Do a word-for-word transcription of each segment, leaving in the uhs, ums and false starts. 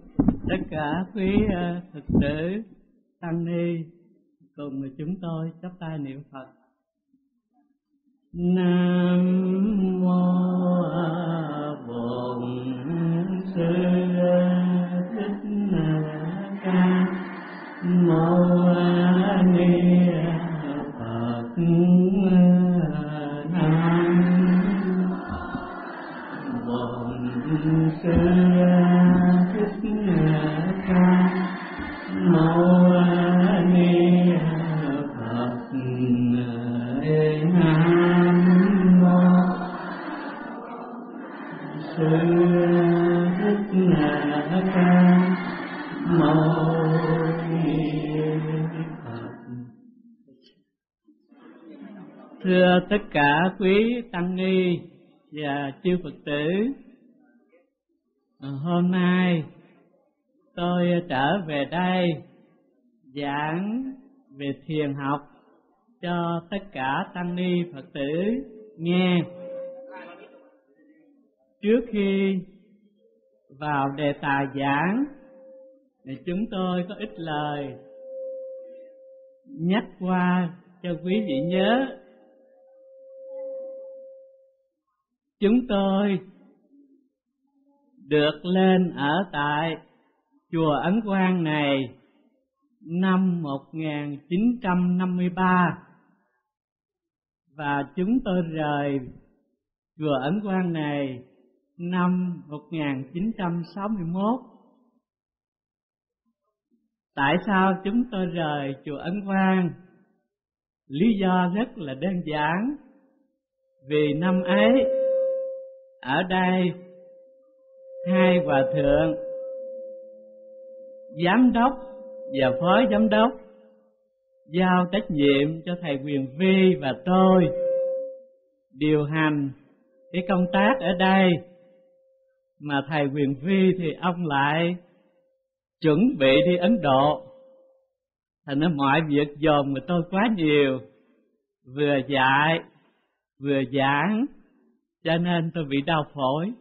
Tất cả quý uh, Phật tử, tăng ni cùng chúng tôi chắp tay niệm Phật. Nam mô Bổn Sư Thích Ca Mâu Ni Phật. Nam Bổn Sư Thích Ca Mâu Ni Phật. Nam Mô Sư Thích Ca Mâu Ni Phật. Thưa tất cả quý tăng ni và chư Phật tử, hôm nay tôi trở về đây giảng về thiền học cho tất cả tăng ni Phật tử nghe. Trước khi vào đề tài giảng thì chúng tôi có ít lời nhắc qua cho quý vị nhớ. Chúng tôi được lên ở tại chùa Ấn Quang này năm một nghìn chín trăm năm mươi ba và chúng tôi rời chùa Ấn Quang này năm một nghìn chín trăm sáu mươi mốt. Tại sao chúng tôi rời chùa Ấn Quang? Lý do rất là đơn giản. Vì năm ấy ở đây hai hòa thượng giám đốc và phó giám đốc giao trách nhiệm cho thầy Quyền Vi và tôi điều hành cái công tác ở đây, mà thầy Quyền Vi thì ông lại chuẩn bị đi Ấn Độ, thành ra mọi việc dồn của tôi quá nhiều, vừa dạy vừa giảng, cho nên tôi bị đau phổi.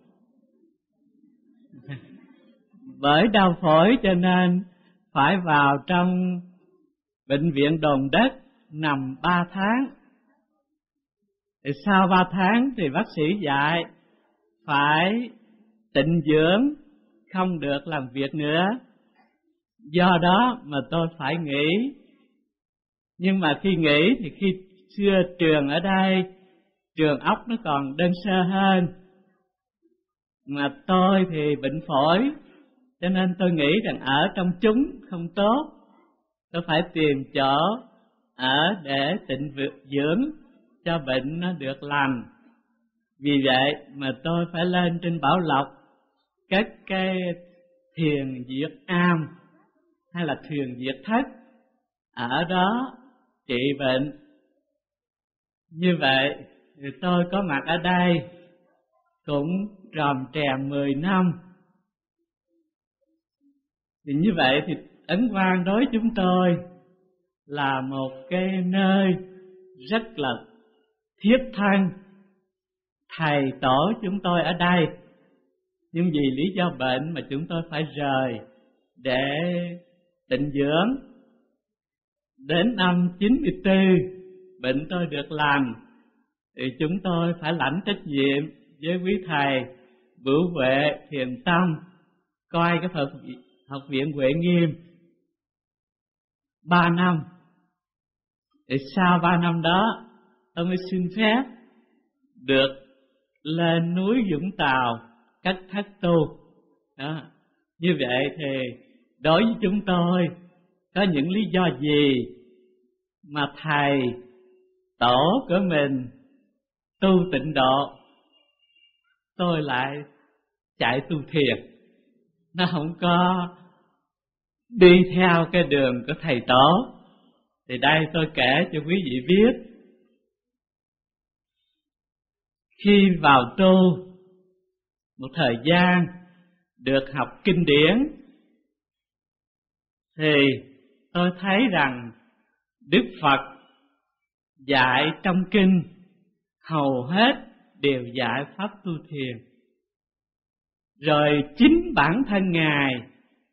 Bởi đau phổi cho nên phải vào trong bệnh viện Đồn Đất nằm ba tháng. Thì sau ba tháng thì bác sĩ dạy phải tịnh dưỡng, không được làm việc nữa. Do đó mà tôi phải nghỉ. Nhưng mà khi nghỉ thì khi xưa trường ở đây, trường ốc nó còn đơn sơ hơn. Mà tôi thì bệnh phổi, cho nên tôi nghĩ rằng ở trong chúng không tốt. Tôi phải tìm chỗ ở để tịnh dưỡng cho bệnh nó được lành. Vì vậy mà tôi phải lên trên Bảo Lộc cất cái thiền diệt am hay là thiền diệt thất, ở đó trị bệnh. Như vậy thì tôi có mặt ở đây cũng tròm trè mười năm. Thì như vậy thì Ấn Quang đối chúng tôi là một cái nơi rất là thiết thân. Thầy tổ chúng tôi ở đây, nhưng vì lý do bệnh mà chúng tôi phải rời để tịnh dưỡng. Đến năm chín mươi tư, bệnh tôi được lành, thì chúng tôi phải lãnh trách nhiệm với quý thầy Bửu Huệ Thiền Tông coi cái Phật học viện Huệ Nghiêm ba năm. Thì sau ba năm đó tôi mới xin phép được lên núi Vũng Tàu cách thất tu. Đó. Như vậy thì đối với chúng tôi có những lý do gì mà thầy tổ của mình tu tịnh độ, tôi lại chạy tu thiền? Nó không có đi theo cái đường của thầy tổ. Thì đây tôi kể cho quý vị biết. Khi vào tu một thời gian được học kinh điển, thì tôi thấy rằng Đức Phật dạy trong kinh hầu hết đều dạy pháp tu thiền. Rồi chính bản thân Ngài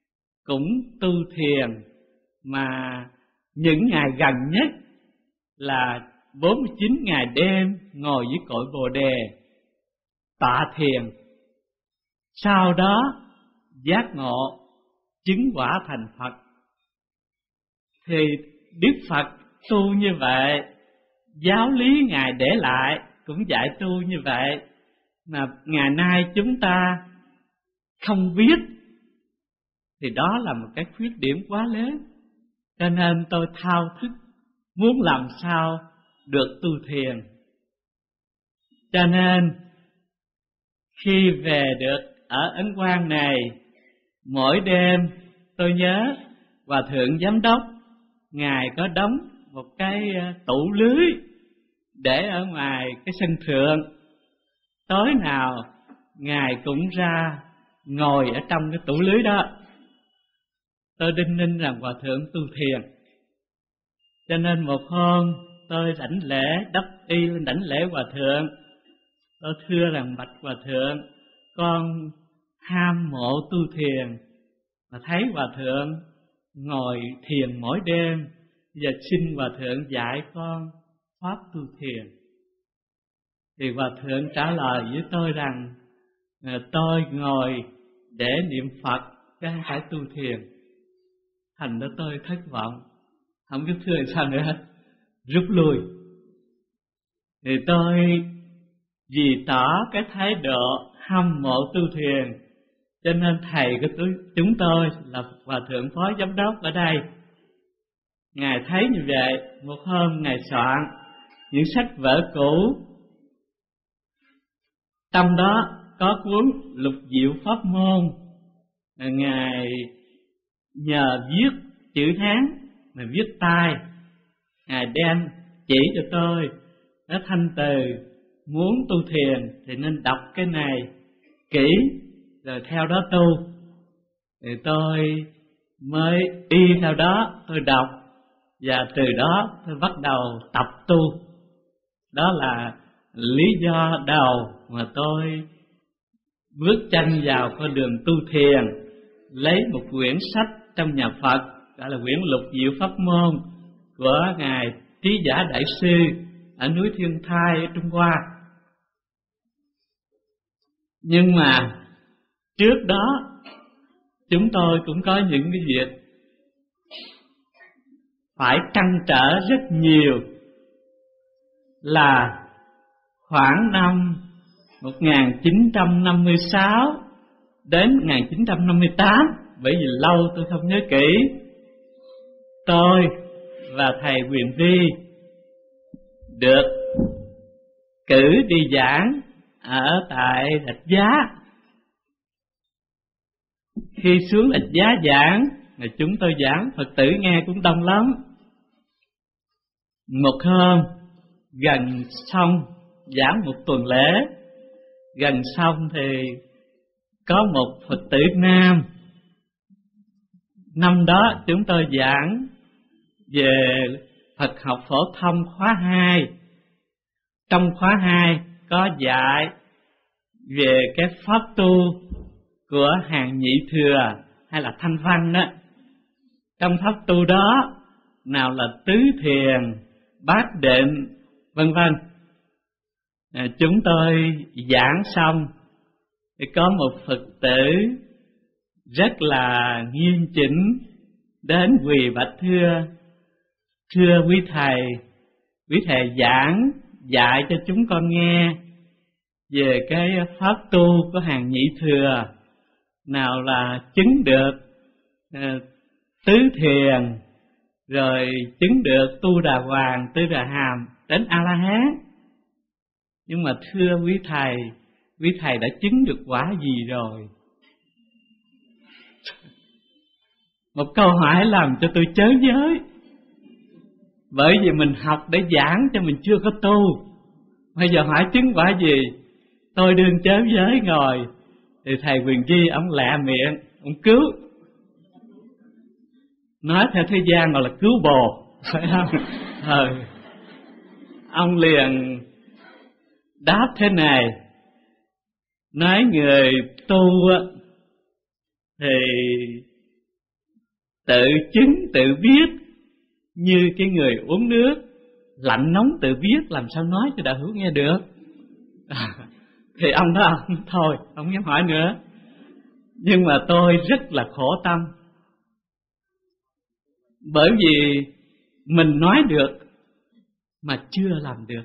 cũng tu thiền, mà những ngày gần nhất là bốn mươi chín ngày đêm ngồi dưới cội Bồ Đề tọa thiền. Sau đó giác ngộ chứng quả thành Phật. Thì Đức Phật tu như vậy, giáo lý Ngài để lại cũng dạy tu như vậy, mà ngày nay chúng ta không biết, thì đó là một cái khuyết điểm quá lớn. Cho nên tôi thao thức muốn làm sao được tu thiền. Cho nên khi về được ở Ấn Quang này, mỗi đêm tôi nhớ Hòa Thượng Giám đốc Ngài có đóng một cái tủ lưới để ở ngoài cái sân thượng. Tối nào Ngài cũng ra ngồi ở trong cái tủ lưới đó. Tôi đinh ninh rằng Hòa Thượng tu thiền. Cho nên một hôm tôi đảnh lễ, đắp y lên đảnh lễ Hòa Thượng. Tôi thưa rằng bạch Hòa Thượng, con ham mộ tu thiền, mà thấy Hòa Thượng ngồi thiền mỗi đêm, giờ xin Hòa Thượng dạy con pháp tu thiền. Thì Hòa Thượng trả lời với tôi rằng tôi ngồi để niệm Phật chứ không phải tu thiền. Thành ra tôi thất vọng, không biết thưa sao nữa hết, rút lui. Thì tôi vì tỏ cái thái độ hâm mộ tu thiền, cho nên thầy của chúng tôi là Hòa Thượng Phó Giám đốc ở đây, Ngài thấy như vậy, một hôm Ngài soạn những sách vở cũ, trong đó có cuốn Lục Diệu Pháp Môn. Ngài nhờ viết chữ Hán mà viết tay, Ngài đem chỉ cho tôi, nó thanh từ, muốn tu thiền thì nên đọc cái này kỹ rồi theo đó tu. Thì tôi mới y theo đó, tôi đọc, và từ đó tôi bắt đầu tập tu. Đó là lý do đầu mà tôi bước chân vào con đường tu thiền, lấy một quyển sách trong nhà Phật gọi là quyển Lục Diệu Pháp Môn của Ngài Trí Giả Đại Sư ở núi Thiên Thai ở Trung Hoa. Nhưng mà trước đó chúng tôi cũng có những cái việc phải trăn trở rất nhiều. Là khoảng năm một nghìn chín trăm năm mươi sáu đến một nghìn chín trăm năm mươi tám, bởi vì lâu tôi không nhớ kỹ, tôi và thầy Quyền Vi được cử đi giảng ở tại Rạch Giá. Khi xuống Rạch Giá giảng, thì chúng tôi giảng, Phật tử nghe cũng đông lắm. Một hôm gần xong giảng một tuần lễ, gần xong thì có một Phật tử nam. Năm đó chúng tôi giảng về Phật học phổ thông khóa hai. Trong khóa hai có dạy về cái pháp tu của hàng Nhị Thừa hay là Thanh Văn đó. Trong pháp tu đó, nào là tứ thiền, bát định, vân vân. À, chúng tôi giảng xong thì có một Phật tử rất là nghiêm chỉnh đến quỳ bạch thưa: thưa quý thầy, quý thầy giảng dạy cho chúng con nghe về cái pháp tu của hàng Nhị Thừa, nào là chứng được uh, tứ thiền, rồi chứng được tu đà hoàng, tư đà hàm đến A La Hán. Nhưng mà thưa quý thầy, quý thầy đã chứng được quả gì rồi? Một câu hỏi làm cho tôi chớ giới. Bởi vì mình học để giảng cho mình chưa có tu, bây giờ hỏi chứng quả gì? Tôi đương chớ giới ngồi. Thì thầy Quyền Chi ông lẹ miệng, ông cứu. Nói theo thế gian gọi là cứu bồ, phải không? Ừ. Ông liền đáp thế này: nói người tu thì tự chứng tự biết như cái người uống nước, lạnh nóng tự biết, làm sao nói cho đạo hữu nghe được. À, thì ông đó ông, thôi không dám hỏi nữa. Nhưng mà tôi rất là khổ tâm, bởi vì mình nói được mà chưa làm được,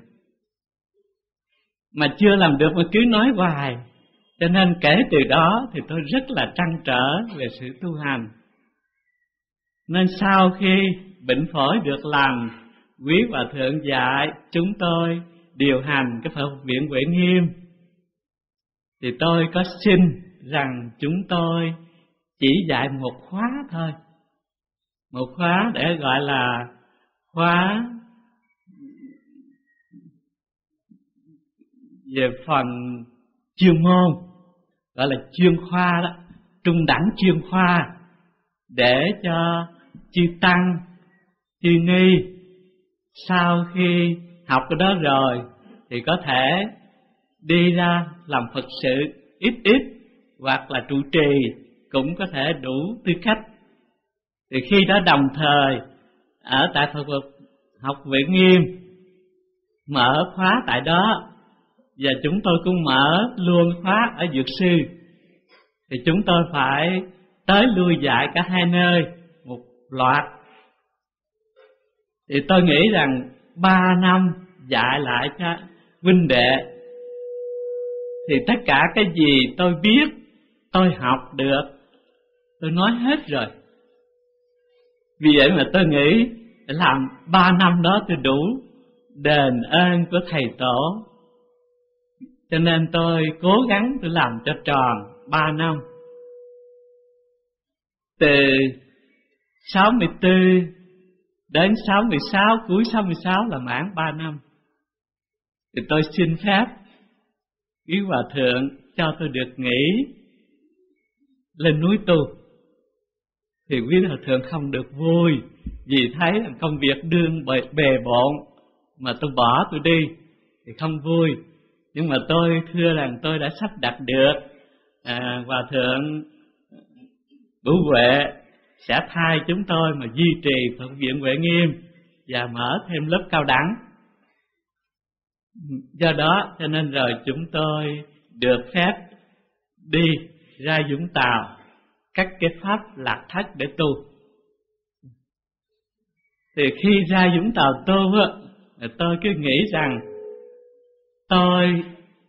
mà chưa làm được mà cứ nói hoài. Cho nên kể từ đó thì tôi rất là trăn trở về sự tu hành. Nên sau khi bệnh phổi được lành, quý hòa thượng dạy chúng tôi điều hành cái Phật viện Huệ Nghiêm, thì tôi có xin rằng chúng tôi chỉ dạy một khóa thôi, một khóa để gọi là khóa về phần chuyên môn, gọi là chuyên khoa đó, trung đẳng chuyên khoa, để cho chư tăng, chư ni sau khi học cái đó rồi thì có thể đi ra làm Phật sự ít ít, hoặc là trụ trì cũng có thể đủ tư cách. Thì khi đó đồng thời ở tại Phật học Viện Nghiêm mở khóa tại đó, và chúng tôi cũng mở luôn khóa ở Dược Sư, thì chúng tôi phải tới lui dạy cả hai nơi một loạt. Thì tôi nghĩ rằng ba năm dạy lại cho huynh đệ, thì tất cả cái gì tôi biết, tôi học được, tôi nói hết rồi. Vì vậy mà tôi nghĩ làm ba năm đó tôi đủ đền ơn của thầy tổ. Cho nên tôi cố gắng tôi làm cho tròn ba năm. Từ sáu mươi tư đến sáu mươi sáu, cuối sáu mươi sáu là mãn ba năm. Thì tôi xin phép quý hòa thượng cho tôi được nghỉ lên núi tu. Thì quý hòa thượng không được vui, vì thấy là công việc đương bề, bề bộn mà tôi bỏ tôi đi thì không vui. Nhưng mà tôi thưa rằng tôi đã sắp đặt được à, hòa thượng Bửu Huệ sẽ thay chúng tôi mà duy trì Phật viện Huệ Nghiêm và mở thêm lớp cao đẳng. Do đó cho nên rồi chúng tôi được phép đi ra Vũng Tàu các cái pháp lạc thất để tu. Thì khi ra Vũng Tàu tu á, tôi cứ nghĩ rằng tôi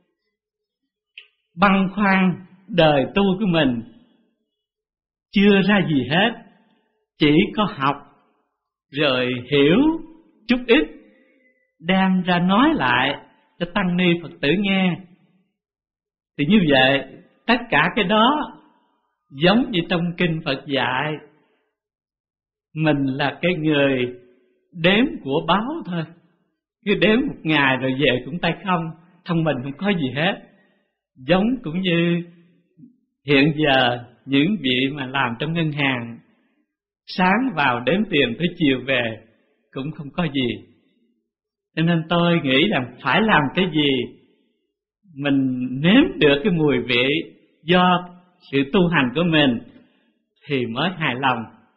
băn khoăn đời tu của mình chưa ra gì hết, chỉ có học rồi hiểu chút ít, đem ra nói lại cho tăng ni Phật tử nghe. Thì như vậy tất cả cái đó giống như trong kinh Phật dạy, mình là cái người đếm của báo thôi, cứ đếm một ngày rồi về cũng tay không, trong mình không có gì hết. Giống cũng như hiện giờ những vị mà làm trong ngân hàng, sáng vào đếm tiền tới chiều về cũng không có gì. Cho nên tôi nghĩ rằng phải làm cái gì mình nếm được cái mùi vị do sự tu hành của mình thì mới hài lòng.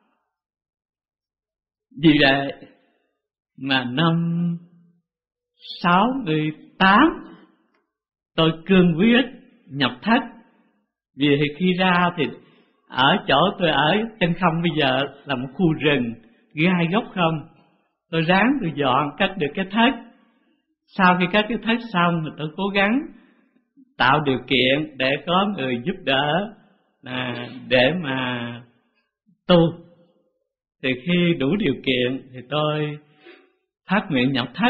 Vì vậy mà năm sáu mươi tám tôi cương quyết nhập thất. Vì khi ra thì ở chỗ tôi ở trên không bây giờ là một khu rừng gai góc không. Tôi ráng tôi dọn cất được cái thất. Sau khi cất cái thất xong thì tôi cố gắng tạo điều kiện để có người giúp đỡ à, để mà tu. Thì khi đủ điều kiện thì tôi phát nguyện nhập thất.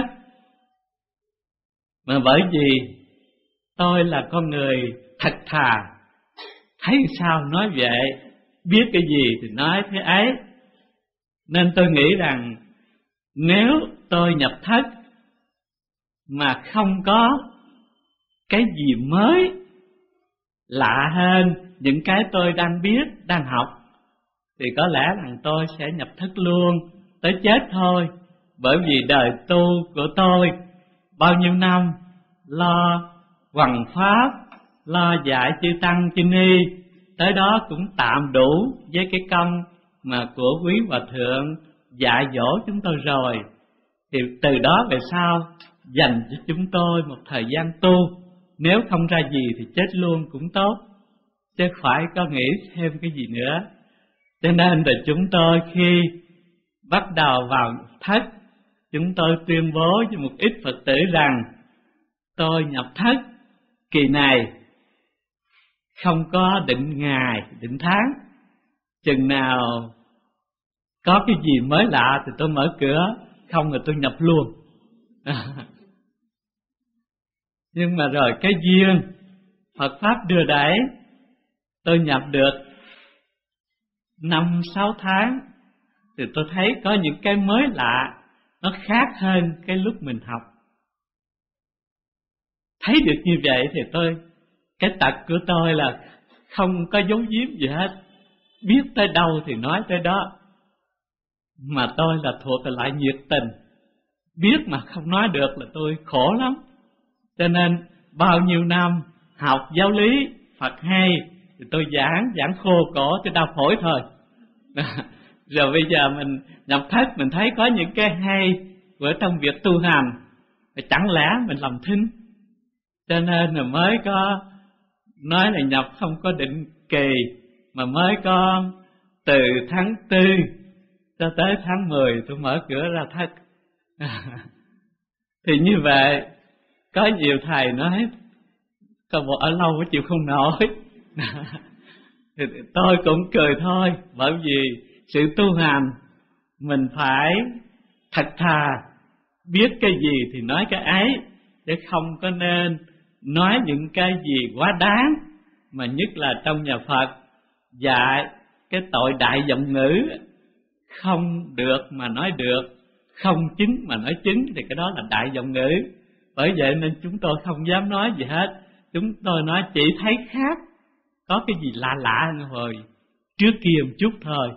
Mà bởi vì tôi là con người thật thà, thấy sao nói vậy, biết cái gì thì nói thế ấy. Nên tôi nghĩ rằng nếu tôi nhập thất mà không có cái gì mới lạ hơn những cái tôi đang biết, đang học, thì có lẽ rằng tôi sẽ nhập thất luôn, tới chết thôi. Bởi vì đời tu của tôi bao nhiêu năm lo hoằng pháp, lo dạy chư tăng chư ni, tới đó cũng tạm đủ với cái công mà của quý hòa thượng dạy dỗ chúng tôi rồi, thì từ đó về sau dành cho chúng tôi một thời gian tu. Nếu không ra gì thì chết luôn cũng tốt, chứ phải có nghĩ thêm cái gì nữa. Cho nên là chúng tôi khi bắt đầu vào thất, chúng tôi tuyên bố với một ít Phật tử rằng tôi nhập thất kỳ này không có định ngày, định tháng. Chừng nào có cái gì mới lạ thì tôi mở cửa, không thì tôi nhập luôn. Nhưng mà rồi cái duyên Phật Pháp đưa đẩy, tôi nhập được năm sáu tháng thì tôi thấy có những cái mới lạ, nó khác hơn cái lúc mình học. Thấy được như vậy thì tôi, cái tật của tôi là không có giấu giếm gì hết, biết tới đâu thì nói tới đó. Mà tôi là thuộc cái loại nhiệt tình, biết mà không nói được là tôi khổ lắm. Cho nên bao nhiêu năm học giáo lý Phật hay thì tôi giảng, giảng khô cổ cho đau phổi thôi. Rồi bây giờ mình nhập thất, mình thấy có những cái hay của trong việc tu hành, chẳng lẽ mình làm thinh. Cho nên là mới có nói là nhập không có định kỳ, mà mới có từ tháng tư cho tới tháng mười tôi mở cửa ra thất. Thì như vậy có nhiều thầy nói coi bộ ở lâu mới chịu không nổi. Thì tôi cũng cười thôi, bởi vì sự tu hành mình phải thật thà, biết cái gì thì nói cái ấy, chứ không có nên nói những cái gì quá đáng. Mà nhất là trong nhà Phật dạy cái tội đại giọng ngữ, không được mà nói được, không chứng mà nói chứng, thì cái đó là đại giọng ngữ. Bởi vậy nên chúng tôi không dám nói gì hết. Chúng tôi nói chỉ thấy khác, có cái gì lạ lạ hồi trước kia một chút thôi.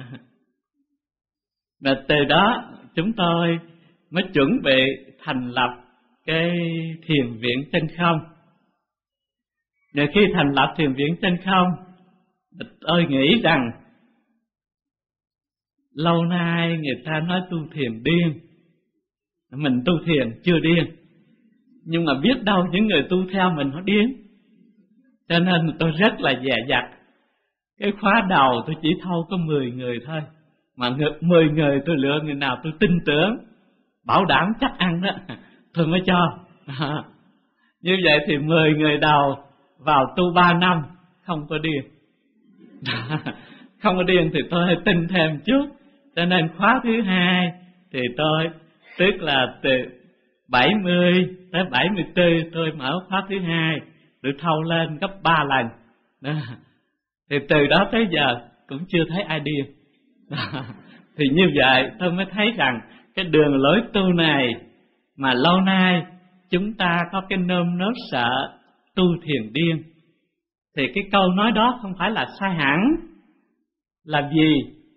Và từ đó chúng tôi mới chuẩn bị thành lập cái thiền viện Chân Không. Và khi thành lập thiền viện Chân Không, tôi nghĩ rằng lâu nay người ta nói tu thiền điên, mình tu thiền chưa điên, nhưng mà biết đâu những người tu theo mình nó điên. Cho nên tôi rất là dè dặt. Cái khóa đầu tôi chỉ thâu có mười người thôi, mà mười người tôi lựa người nào tôi tin tưởng, bảo đảm chắc ăn đó, tôi mới cho. Như vậy thì mười người đầu vào tu ba năm không có điên. Không có điên thì tôi hơi tin thêm chút. Cho nên khóa thứ hai thì tôi, tức là từ bảy mươi tới bảy mươi tư tôi mở khóa thứ hai, tôi thâu lên gấp ba lần. Đó. Thì từ đó tới giờ cũng chưa thấy ai điên. Thì như vậy tôi mới thấy rằng cái đường lối tu này mà lâu nay chúng ta có cái nơm nớp sợ tu thiền điên, thì cái câu nói đó không phải là sai hẳn. Là vì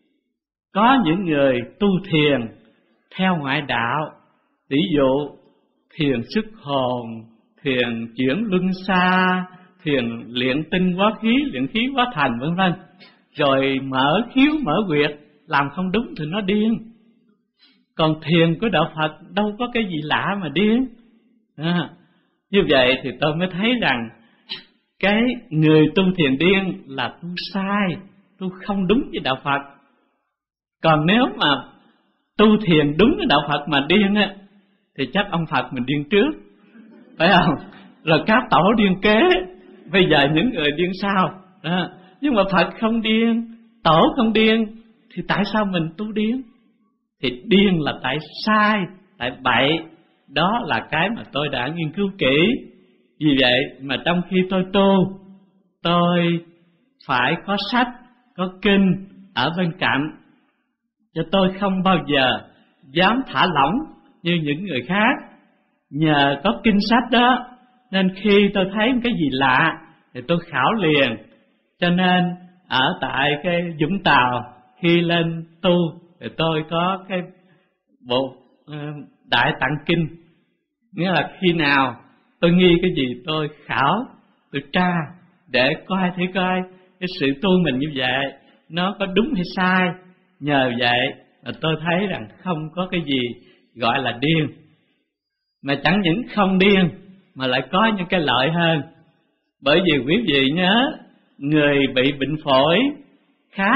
có những người tu thiền theo ngoại đạo, ví dụ thiền xuất hồn, thiền chuyển luân xa, thiền luyện tinh hóa khí, luyện khí hóa thành vân vân, rồi mở khiếu mở huyệt, làm không đúng thì nó điên. Còn thiền của đạo Phật đâu có cái gì lạ mà điên. À, như vậy thì tôi mới thấy rằng cái người tu thiền điên là tu sai, tu không đúng với đạo Phật. Còn nếu mà tu thiền đúng với đạo Phật mà điên á, thì chắc ông Phật mình điên trước, phải không? Rồi các tổ điên kế, bây giờ những người điên sau. Đó. Nhưng mà Phật không điên, tổ không điên, thì tại sao mình tu điên? Thì điên là tại sai, tại bậy. Đó là cái mà tôi đã nghiên cứu kỹ. Vì vậy mà trong khi tôi tu, tôi phải có sách, có kinh ở bên cạnh, cho tôi không bao giờ dám thả lỏng như những người khác. Nhờ có kinh sách đó nên khi tôi thấy cái gì lạ thì tôi khảo liền. Cho nên ở tại cái Vũng Tàu, khi lên tu thì tôi có cái bộ uh, Đại Tạng Kinh. Nghĩa là khi nào tôi nghi cái gì tôi khảo, tôi tra để coi thử coi cái sự tu mình như vậy nó có đúng hay sai. Nhờ vậy mà tôi thấy rằng không có cái gì gọi là điên. Mà chẳng những không điên mà lại có những cái lợi hơn. Bởi vì quý vị nhớ, người bị bệnh phổi khá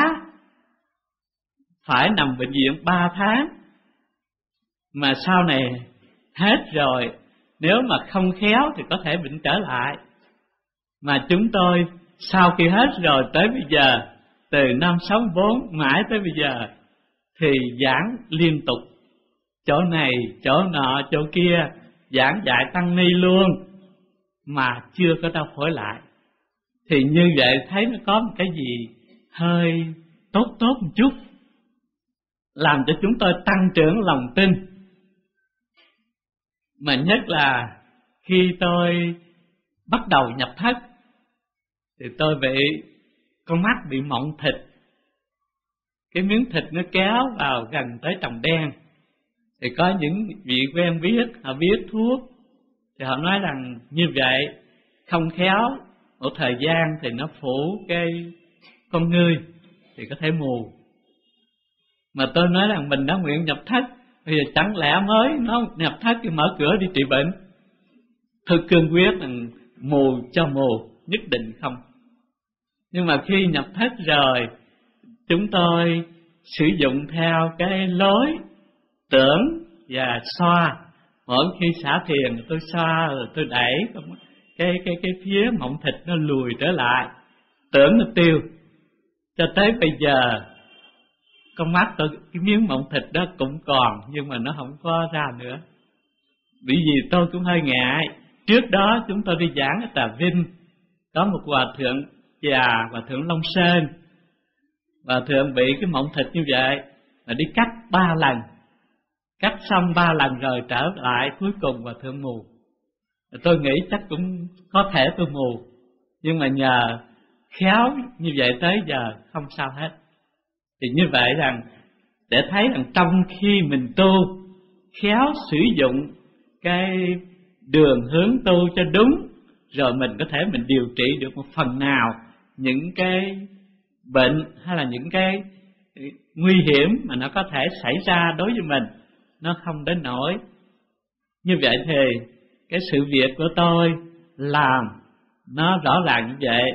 phải nằm bệnh viện ba tháng, mà sau này hết rồi, nếu mà không khéo thì có thể bệnh trở lại. Mà chúng tôi sau khi hết rồi tới bây giờ, từ năm sáu bốn mãi tới bây giờ, thì giảng liên tục, chỗ này, chỗ nọ, chỗ kia, giảng dạy tăng ni luôn, mà chưa có đau phổi lại. Thì như vậy thấy nó có một cái gì hơi tốt tốt một chút, làm cho chúng tôi tăng trưởng lòng tin. Mà nhất là khi tôi bắt đầu nhập thất, thì tôi bị con mắt bị mộng thịt. Cái miếng thịt nó kéo vào gần tới tròng đen. Thì có những vị quen biết, họ biết thuốc, thì họ nói rằng như vậy không khéo một thời gian thì nó phủ cái con ngươi, thì có thể mù. Mà tôi nói rằng mình đã nguyện nhập thất, bây giờ chẳng lẽ mới nó nhập thất thì mở cửa đi trị bệnh. Tôi cương quyết rằng mù cho mù, nhất định không. Nhưng mà khi nhập thất rồi, chúng tôi sử dụng theo cái lối tưởng và xoa. Mỗi khi xả thiền tôi xoa rồi tôi đẩy cái cái cái phía mộng thịt nó lùi trở lại, tưởng nó tiêu. Cho tới bây giờ con mắt tôi, cái miếng mộng thịt đó cũng còn, nhưng mà nó không có ra nữa. Bởi vì tôi cũng hơi ngại. Trước đó chúng tôi đi giảng ở Trà Vinh, có một hòa thượng già, hòa thượng Long Sơn. Hòa thượng bị cái mộng thịt như vậy mà đi cắt ba lần, cắt xong ba lần rồi trở lại, cuối cùng hòa thượng mù. Tôi nghĩ chắc cũng có thể tôi mù, nhưng mà nhờ khéo như vậy tới giờ không sao hết. Thì như vậy rằng để thấy rằng trong khi mình tu, khéo sử dụng cái đường hướng tu cho đúng, rồi mình có thể mình điều trị được một phần nào những cái bệnh hay là những cái nguy hiểm mà nó có thể xảy ra đối với mình, nó không đến nỗi. Như vậy thì cái sự việc của tôi làm nó rõ ràng như vậy.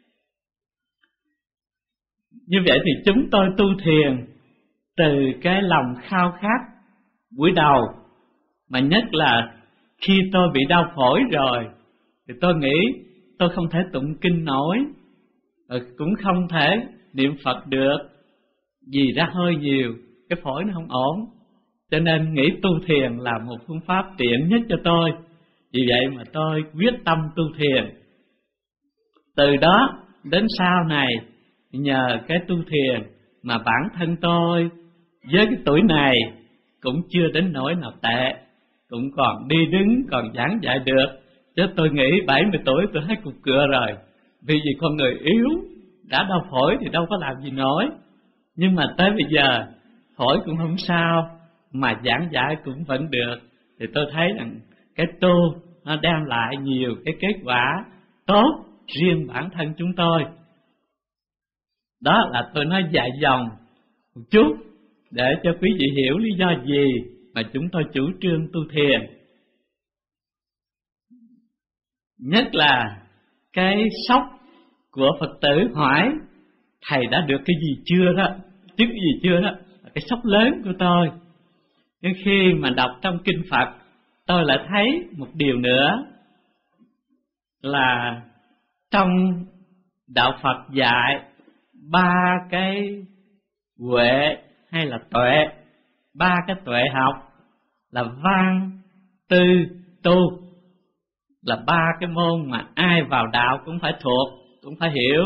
Như vậy thì chúng tôi tu thiền từ cái lòng khao khát buổi đầu, mà nhất là khi tôi bị đau phổi rồi thì tôi nghĩ tôi không thể tụng kinh nổi, cũng không thể niệm Phật được, vì ra hơi nhiều, cái phổi nó không ổn. Cho nên nghĩ tu thiền là một phương pháp tiện nhất cho tôi. Vì vậy mà tôi quyết tâm tu thiền. Từ đó đến sau này, nhờ cái tu thiền mà bản thân tôi với cái tuổi này cũng chưa đến nỗi nào tệ, cũng còn đi đứng, còn giảng dạy được. Chứ tôi nghĩ bảy mươi tuổi tôi hết cục cựa rồi, vì vì con người yếu, đã đau phổi thì đâu có làm gì nổi. Nhưng mà tới bây giờ phổi cũng không sao, mà giảng dạy cũng vẫn được. Thì tôi thấy rằng cái tu nó đem lại nhiều cái kết quả tốt riêng bản thân chúng tôi. Đó là tôi nói dài dòng một chút để cho quý vị hiểu lý do gì mà chúng tôi chủ trương tu thiền. Nhất là cái sốc của Phật tử hỏi thầy đã được cái gì chưa đó, chứ cái gì chưa đó, cái sốc lớn của tôi. Nhưng khi mà đọc trong kinh Phật, tôi lại thấy một điều nữa là trong đạo Phật dạy ba cái huệ hay là tuệ, ba cái tuệ học là văn, tư, tu, là ba cái môn mà ai vào đạo cũng phải thuộc, cũng phải hiểu.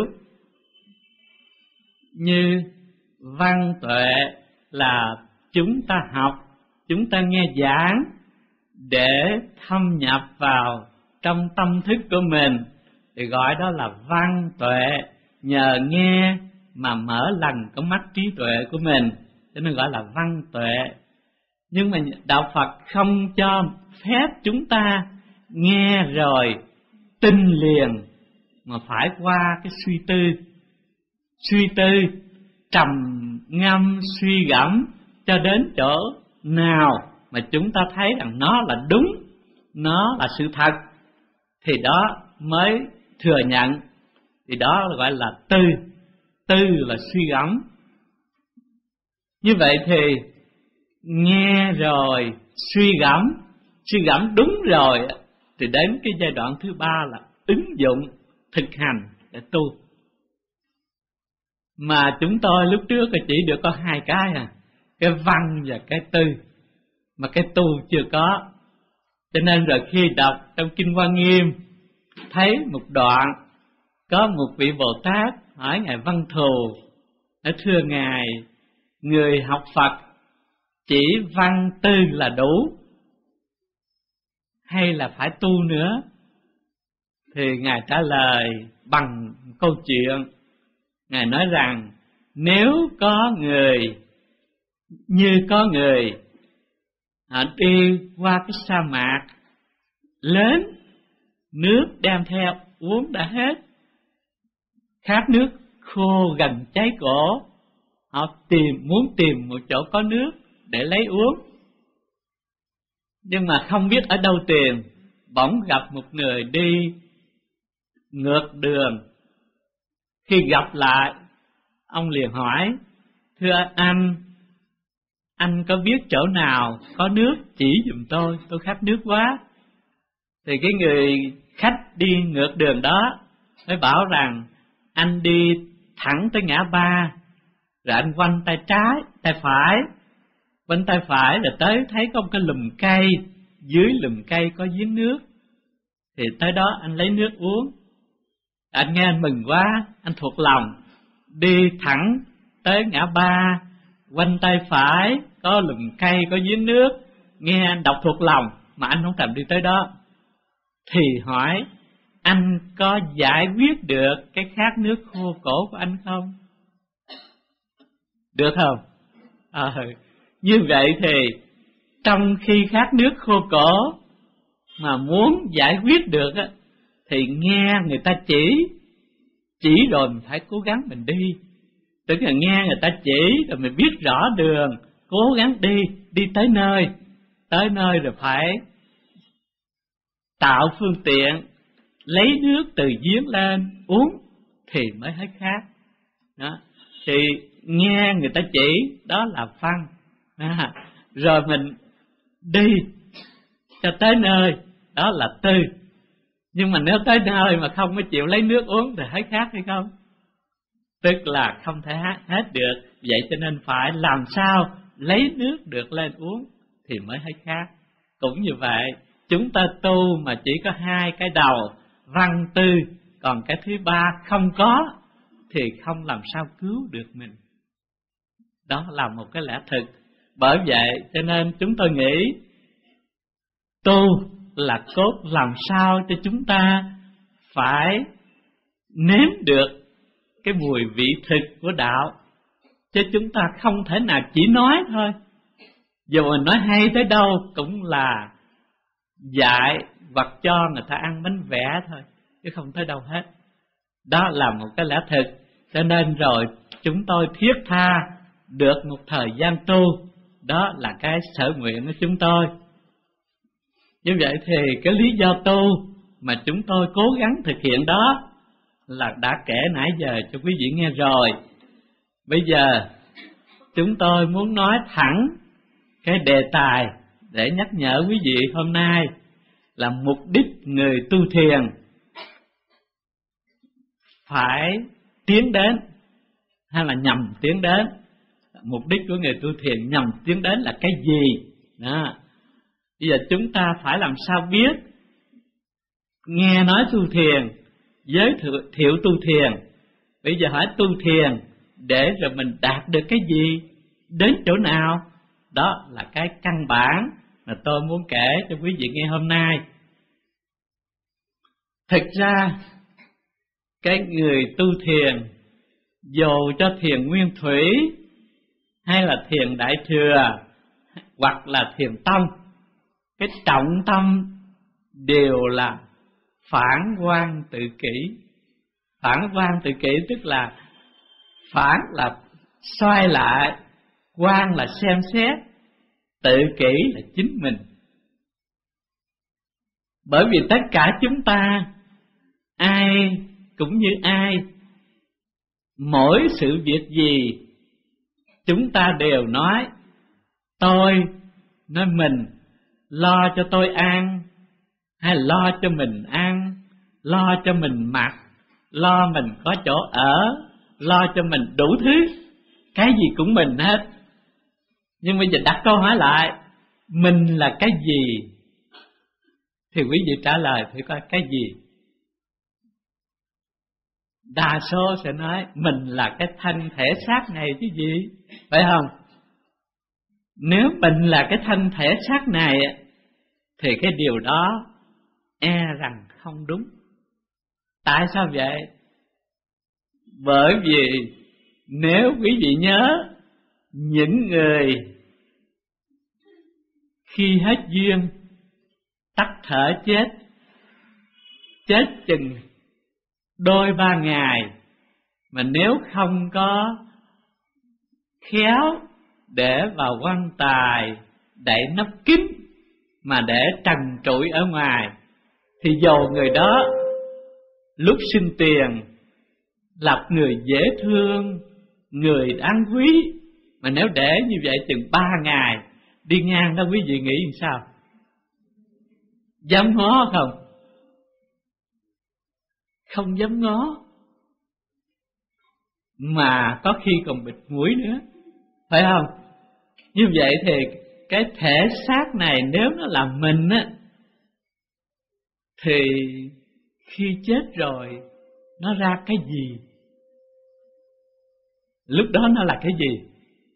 Như văn tuệ là chúng ta học, chúng ta nghe giảng để thâm nhập vào trong tâm thức của mình, thì gọi đó là văn tuệ. Nhờ nghe mà mở lần con mắt trí tuệ của mình, cho nên gọi là văn tuệ. Nhưng mà đạo Phật không cho phép chúng ta nghe rồi tin liền, mà phải qua cái suy tư. Suy tư trầm ngâm suy gẫm cho đến chỗ nào mà chúng ta thấy rằng nó là đúng, nó là sự thật, thì đó mới thừa nhận. Thì đó gọi là tư. Tư là suy gẫm. Như vậy thì nghe rồi suy gẫm, suy gẫm đúng rồi, thì đến cái giai đoạn thứ ba là ứng dụng, thực hành để tu. Mà chúng tôi lúc trước chỉ được có hai cái à, cái văn và cái tư, mà cái tu chưa có. Cho nên rồi khi đọc trong Kinh Hoa Nghiêm, thấy một đoạn có một vị Bồ Tát hỏi Ngài Văn Thù, nói thưa Ngài, người học Phật chỉ văn tư là đủ hay là phải tu nữa? Thì Ngài trả lời bằng câu chuyện. Ngài nói rằng nếu có người, như có người họ đi qua cái sa mạc lớn, nước đem theo uống đã hết, khát nước khô gần cháy cổ, họ tìm muốn tìm một chỗ có nước để lấy uống, nhưng mà không biết ở đâu tìm. Bỗng gặp một người đi ngược đường. Khi gặp lại, ông liền hỏi, thưa anh, anh có biết chỗ nào có nước chỉ giùm tôi, tôi khát nước quá. Thì cái người khách đi ngược đường đó mới bảo rằng anh đi thẳng tới ngã ba, rồi anh quanh tay trái, tay phải, quanh tay phải là tới thấy có một cái lùm cây, dưới lùm cây có giếng nước, thì tới đó anh lấy nước uống. Anh nghe anh mừng quá, anh thuộc lòng, đi thẳng tới ngã ba, quanh tay phải có lùm cây có giếng nước, nghe anh đọc thuộc lòng mà anh không thèm đi tới đó. Thì hỏi, anh có giải quyết được cái khát nước khô cổ của anh không? Được không? À, như vậy thì trong khi khát nước khô cổ mà muốn giải quyết được á, thì nghe người ta chỉ, chỉ rồi mình phải cố gắng mình đi. Tức là nghe người ta chỉ rồi mình biết rõ đường, cố gắng đi, đi tới nơi, tới nơi rồi phải tạo phương tiện, lấy nước từ giếng lên uống thì mới hết khát. Đó. Thì nghe người ta chỉ, đó là văn. À, rồi mình đi cho tới nơi, đó là tư. Nhưng mà nếu tới nơi mà không có chịu lấy nước uống thì hết khát hay không? Tức là không thể hết được. Vậy cho nên phải làm sao lấy nước được lên uống thì mới hết khát. Cũng như vậy, chúng ta tu mà chỉ có hai cái đầu, văn tư, còn cái thứ ba không có, thì không làm sao cứu được mình. Đó là một cái lẽ thực. Bởi vậy cho nên chúng tôi nghĩ tu là cốt làm sao cho chúng ta phải nếm được cái mùi vị thực của đạo, chứ chúng ta không thể nào chỉ nói thôi. Dù mình nói hay tới đâu cũng là dạy hoặc cho người ta ăn bánh vẽ thôi, chứ không tới đâu hết. Đó là một cái lẽ thực. Cho nên rồi chúng tôi thiết tha được một thời gian tu, đó là cái sở nguyện của chúng tôi. Như vậy thì cái lý do tu mà chúng tôi cố gắng thực hiện đó là đã kể nãy giờ cho quý vị nghe rồi. Bây giờ chúng tôi muốn nói thẳng cái đề tài để nhắc nhở quý vị hôm nay là mục đích người tu thiền phải tiến đến hay là nhằm tiến đến. Mục đích của người tu thiền nhằm tiến đến là cái gì? Đó. Bây giờ chúng ta phải làm sao biết, nghe nói tu thiền, giới thiệu tu thiền. Bây giờ hỏi tu thiền để rồi mình đạt được cái gì, đến chỗ nào? Đó là cái căn bản mà tôi muốn kể cho quý vị nghe hôm nay. Thực ra cái người tu thiền, dù cho thiền nguyên thủy hay là thiền đại thừa hoặc là thiền tông, cái trọng tâm đều là phản quan tự kỷ. Phản quan tự kỷ tức là phản là xoay lại, quan là xem xét, tự kỷ là chính mình. Bởi vì tất cả chúng ta, ai cũng như ai, mỗi sự việc gì chúng ta đều nói tôi, nói mình, lo cho tôi ăn, hay lo cho mình ăn, lo cho mình mặc, lo mình có chỗ ở, lo cho mình đủ thứ, cái gì cũng mình hết. Nhưng bây giờ đặt câu hỏi lại, mình là cái gì? Thì quý vị trả lời thử coi cái gì? Đa số sẽ nói mình là cái thân thể xác này chứ gì, phải không? Nếu mình là cái thân thể xác này thì cái điều đó e rằng không đúng. Tại sao vậy? Bởi vì nếu quý vị nhớ, những người khi hết duyên tắt thở chết, chết chừng đôi ba ngày, mà nếu không có khéo để vào quan tài đậy nắp kín mà để trần trụi ở ngoài, thì dầu người đó lúc sinh tiền là người dễ thương, người đáng quý, mà nếu để như vậy chừng ba ngày đi ngang đó, quý vị nghĩ làm sao? Dám ngó không? Không dám ngó, mà có khi còn bịt mũi nữa, phải không? Như vậy thì cái thể xác này nếu nó là mình á, thì khi chết rồi nó ra cái gì? Lúc đó nó là cái gì?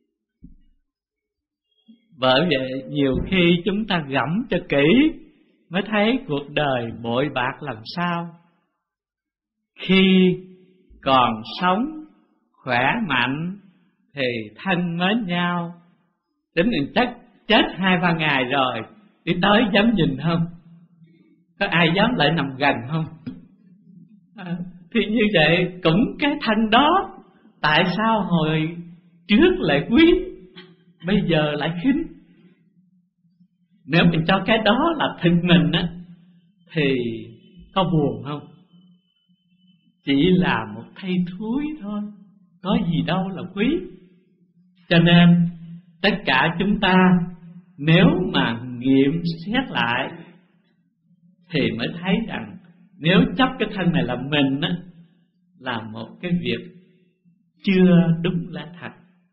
Bởi vậy nhiều khi chúng ta gẫm cho kỹ mới thấy cuộc đời bội bạc làm sao. Khi còn sống khỏe mạnh thì thân mến nhau, tính mình chắc chết hai ba ngày rồi đi tới dám nhìn không? Có ai dám lại nằm gần không? À, thì như vậy cũng cái thân đó, tại sao hồi trước lại quý, bây giờ lại khinh? Nếu mình cho cái đó là thân mình á, thì có buồn không? Chỉ là một thây thúi thôi, có gì đâu là quý. Cho nên tất cả chúng ta nếu mà nghiệm xét lại thì mới thấy rằng nếu chấp cái thân này là mình á, là một cái việc chưa đúng lẽ thật.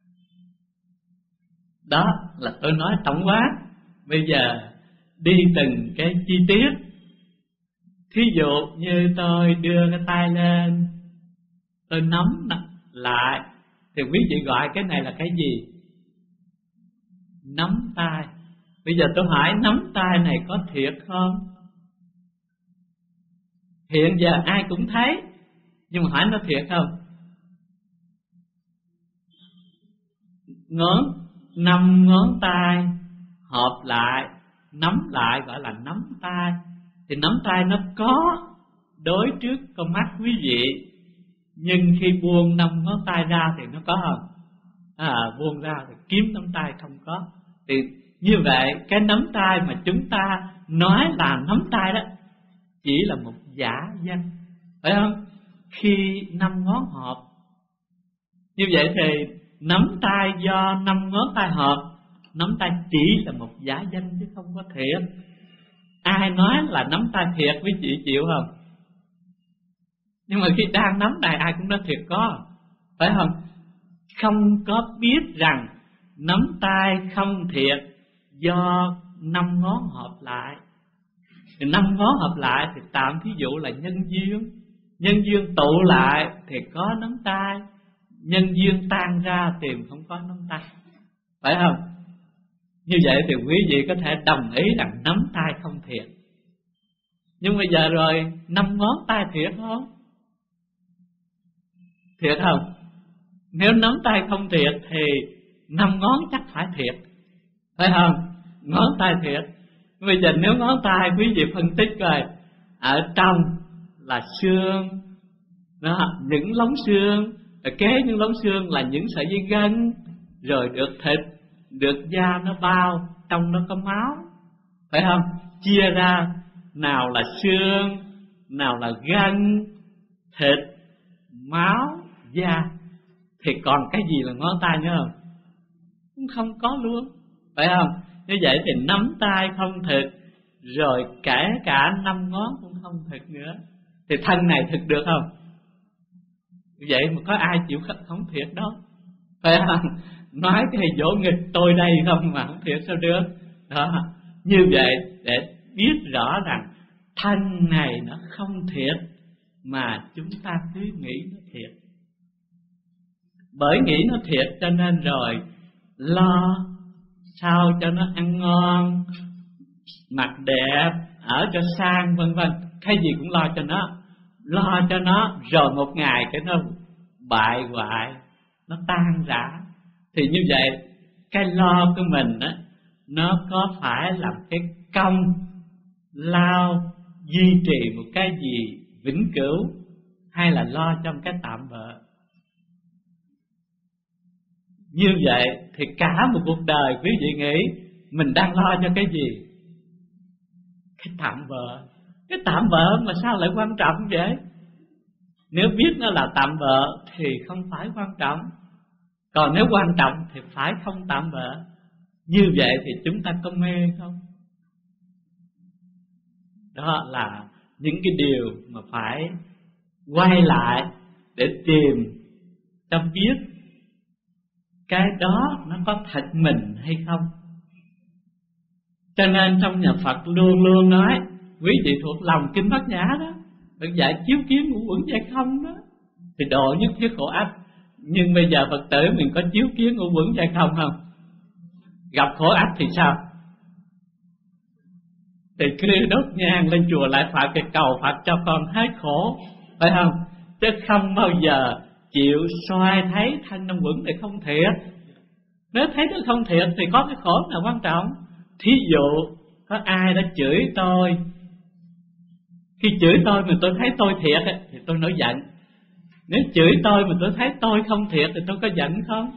Đó là tôi nói tổng quát. Bây giờ đi từng cái chi tiết. Thí dụ như tôi đưa cái tay lên, tôi nắm lại, thì quý vị gọi cái này là cái gì? Nắm tay. Bây giờ tôi hỏi nắm tay này có thiệt không? Hiện giờ ai cũng thấy, nhưng mà hỏi nó thiệt không? Ngón, năm ngón tay hợp lại, nắm lại gọi là nắm tay. Thì nắm tay nó có đối trước con mắt quý vị, nhưng khi buông năm ngón tay ra thì nó có không? À, buông ra thì kiếm nắm tay không có. Thì như vậy cái nắm tay mà chúng ta nói là nắm tay đó chỉ là một giả danh, phải không? Khi năm ngón hợp, như vậy thì nắm tay do năm ngón tay hợp, nắm tay chỉ là một giả danh chứ không có thiệt. Ai nói là nắm tay thiệt quý chị chịu không? Nhưng mà khi đang nắm tay ai cũng nói thiệt có, phải không? Không có biết rằng nắm tay không thiệt do năm ngón hợp lại. Thì năm ngón hợp lại thì tạm thí dụ là nhân duyên. Nhân duyên tụ lại thì có nắm tay, nhân duyên tan ra thì không có nắm tay, phải không? Như vậy thì quý vị có thể đồng ý rằng nắm tay không thiệt. Nhưng bây giờ rồi năm ngón tay thiệt không? Thiệt không? Nếu nắm tay không thiệt thì năm ngón chắc phải thiệt, phải không? Ngón tay thiệt. Bây giờ nếu ngón tay quý vị phân tích coi, ở trong là xương đó, những lóng xương, Kế những lỗ xương là những sợi dây gân, rồi được thịt, được da nó bao, trong nó có máu, phải không? Chia ra nào là xương, nào là gân, thịt, máu, da, thì còn cái gì là ngón tay nữa không? Cũng không có luôn, phải không? Như vậy thì nắm tay không thực, rồi kể cả năm ngón cũng không thực nữa, thì thân này thực được không? Vậy mà có ai chịu không thiệt đâu, phải không? Nói cái này vỗ nghịch tôi đây không mà không thiệt sao được. Đó, như vậy để biết rõ rằng thân này nó không thiệt, mà chúng ta cứ nghĩ nó thiệt. Bởi nghĩ nó thiệt cho nên rồi lo sao cho nó ăn ngon, mặc đẹp, ở cho sang, vân vân, cái gì cũng lo cho nó, lo cho nó, rồi một ngày cái nó bại hoại, nó tan rã. Thì như vậy cái lo của mình á, nó có phải làm cái công lao duy trì một cái gì vĩnh cửu, hay là lo trong cái tạm bợ? Như vậy thì cả một cuộc đời quý vị nghĩ mình đang lo cho cái gì? Cái tạm bợ. Cái tạm bợ mà sao lại quan trọng vậy? Nếu biết nó là tạm bợ thì không phải quan trọng, còn nếu quan trọng thì phải không tạm bợ. Như vậy thì chúng ta có mê không? Đó là những cái điều mà phải quay lại để tìm cho biết cái đó nó có thật mình hay không. Cho nên trong nhà Phật luôn luôn nói, quý vị thuộc lòng Kinh Bát Nhã đó, được dạy chiếu kiến ngũ uẩn vậy không đó, thì độ nhất thiết khổ ách. Nhưng bây giờ Phật tử mình có chiếu kiến ngũ uẩn vậy không không? Gặp khổ ách thì sao? Thì cứ đốt nhang lên chùa lại Phật, cái cầu Phật cho con hết khổ, phải không? Chứ không bao giờ chịu soi thấy thân năm uẩn này không thiệt. Nếu thấy nó không thiệt thì có cái khổ nào quan trọng? Thí dụ có ai đã chửi tôi, khi chửi tôi mà tôi thấy tôi thiệt thì tôi nổi giận. Nếu chửi tôi mà tôi thấy tôi không thiệt thì tôi có giận không?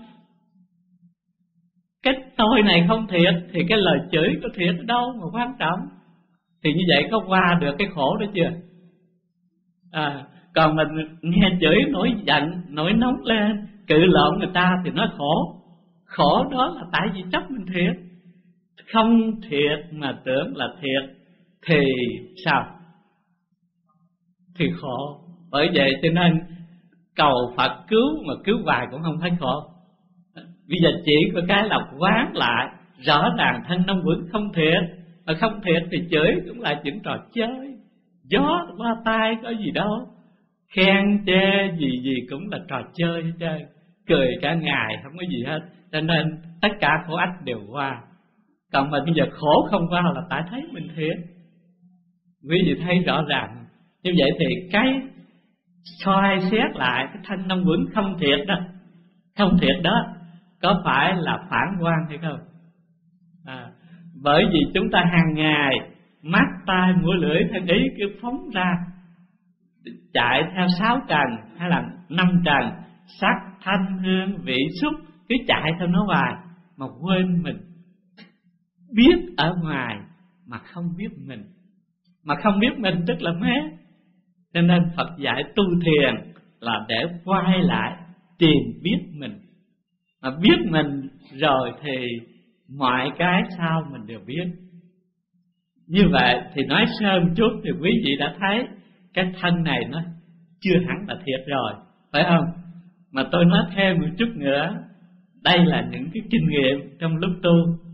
Cái tôi này không thiệt thì cái lời chửi có thiệt ở đâu mà quan trọng. Thì như vậy có qua được cái khổ đó chưa? À, còn mình nghe chửi nổi giận, nổi nóng lên, cự lộn người ta thì nó khổ. Khổ đó là tại vì chấp mình thiệt. Không thiệt mà tưởng là thiệt thì sao? Thì khổ. Bởi vậy cho nên cầu Phật cứu mà cứu hoài cũng không thấy khổ. Bây giờ chỉ có cái là quán lại rõ ràng thân năm uẩn không thiệt, mà không thiệt thì chửi cũng là chuyện trò chơi, gió qua tay có gì đâu, khen chê gì gì cũng là trò chơi hết trơn, cười cả ngày không có gì hết. Cho nên tất cả khổ ách đều qua. Còn mà bây giờ khổ không qua là tại thấy mình thiệt. Quý vị thấy rõ ràng. Như vậy thì cái soi xét lại cái thân năm uẩn không thiệt đó, không thiệt đó, có phải là phản quan hay không? À, bởi vì chúng ta hàng ngày mắt tai mũi lưỡi thân ý cứ phóng ra, chạy theo sáu trần hay là năm trần, sắc thanh hương vị xúc, cứ chạy theo nó hoài mà quên mình. Biết ở ngoài mà không biết mình, mà không biết mình tức là mê. Cho nên Phật dạy tu thiền là để quay lại tìm biết mình. Mà biết mình rồi thì mọi cái sau mình đều biết. Như vậy thì nói sơ một chút thì quý vị đã thấy cái thân này nó chưa hẳn là thiệt rồi, phải không? Mà tôi nói thêm một chút nữa. Đây là những cái kinh nghiệm trong lúc tu.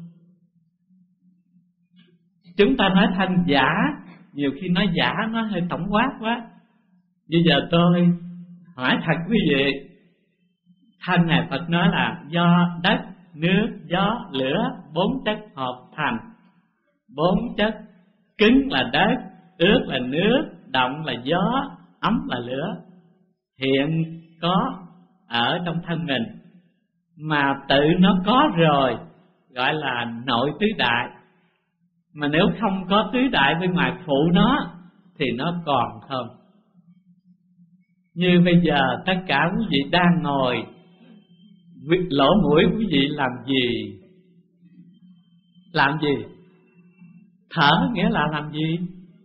Chúng ta nói thân giả, nhiều khi nói giả nó hơi tổng quát quá. Bây giờ tôi hỏi thật quý vị, thân này Phật nói là do đất, nước, gió, lửa, bốn chất hợp thành. Bốn chất cứng là đất, ướt là nước, động là gió, ấm là lửa, hiện có ở trong thân mình. Mà tự nó có rồi gọi là nội tứ đại. Mà nếu không có tứ đại bên ngoài phụ nó thì nó còn không. Như bây giờ tất cả quý vị đang ngồi, lỗ mũi quý vị làm gì? Làm gì? Thở nghĩa là làm gì?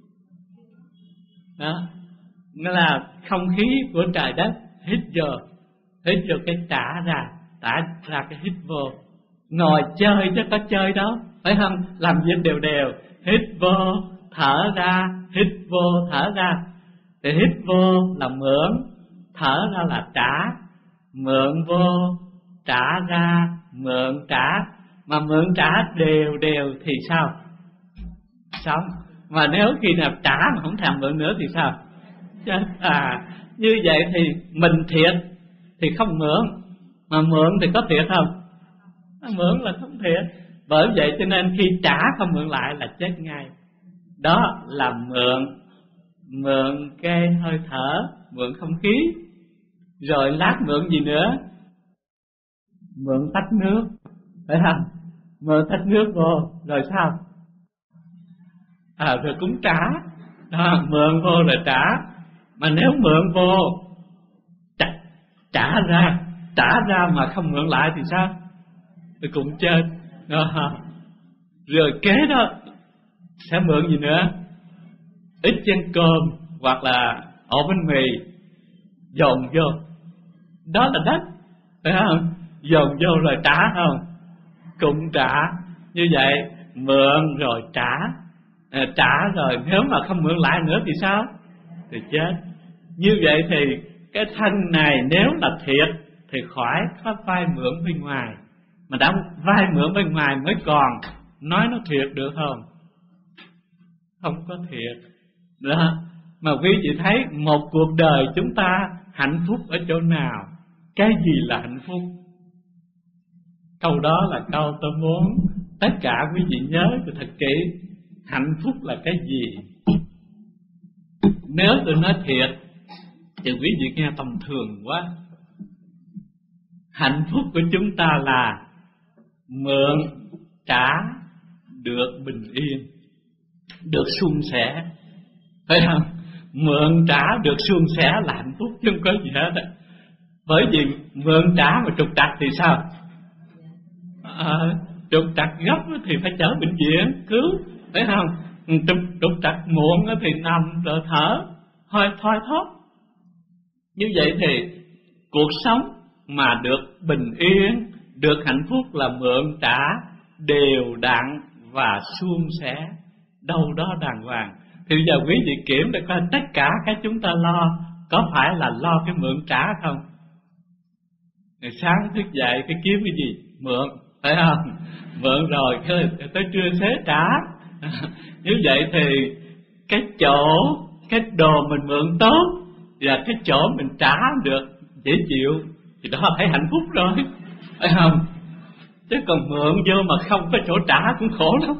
Đó, nghĩa là không khí của trời đất hít vô, hít vô cái trả ra, trả ra cái hít vô. Ngồi chơi chứ có chơi đâu, phải không? Làm việc đều đều, hít vô, thở ra, hít vô, thở ra. Thì hít vô là mượn, thở ra là trả. Mượn vô, trả ra, mượn trả. Mà mượn trả đều đều thì sao? Sống. Mà nếu khi nào trả mà không thèm mượn nữa thì sao? Chết à. Như vậy thì mình thiệt thì không mượn, mà mượn thì có thiệt không? Mượn là không thiệt. Bởi vậy cho nên khi trả không mượn lại là chết ngay. Đó là mượn. Mượn cái hơi thở, mượn không khí. Rồi lát mượn gì nữa? Mượn tách nước, phải không? Mượn tách nước vô, rồi sao? À, rồi cũng trả. Đó, mượn vô rồi trả. Mà nếu mượn vô trả, trả ra, trả ra mà không mượn lại thì sao? Thì cũng chết. Đó. Rồi kế đó sẽ mượn gì nữa? Ít chén cơm hoặc là ổ bánh mì dồn vô, đó là đất, phải không? Dồn vô rồi trả không? Cũng trả. Như vậy mượn rồi trả, à, trả rồi nếu mà không mượn lại nữa thì sao? Thì chết. Như vậy thì cái thân này nếu là thiệt thì khỏi có vay mượn bên ngoài. Mà đã vay mượn bên ngoài mới còn nói nó thiệt được không? Không có thiệt. Đó. Mà quý vị thấy một cuộc đời chúng ta hạnh phúc ở chỗ nào? Cái gì là hạnh phúc? Câu đó là câu tôi muốn tất cả quý vị nhớ cho thật kỹ. Hạnh phúc là cái gì? Nếu tôi nói thiệt thì quý vị nghe tầm thường quá. Hạnh phúc của chúng ta là mượn trả được bình yên, được suôn sẻ, phải không? Mượn trả được suôn sẻ là hạnh phúc chứ không có gì hết. Bởi vì mượn trả mà trục trặc thì sao? À, trục trặc gấp thì phải chở bệnh viện cứu, phải không? Trục, trục trặc muộn thì nằm rồi thở thôi thôi thóp. Như vậy thì cuộc sống mà được bình yên, được hạnh phúc là mượn trả đều đặn và suôn sẻ, đâu đó đàng hoàng. Thì giờ quý vị kiểm để coi tất cả cái chúng ta lo có phải là lo cái mượn trả không? Ngày sáng thức dậy cái kiếm cái gì? Mượn, phải không? Mượn rồi tới trưa xế trả. Như vậy thì cái chỗ, cái đồ mình mượn tốt và cái chỗ mình trả được dễ chịu thì đó thấy hạnh phúc rồi, phải không? Chứ còn mượn vô mà không có chỗ trả cũng khổ lắm.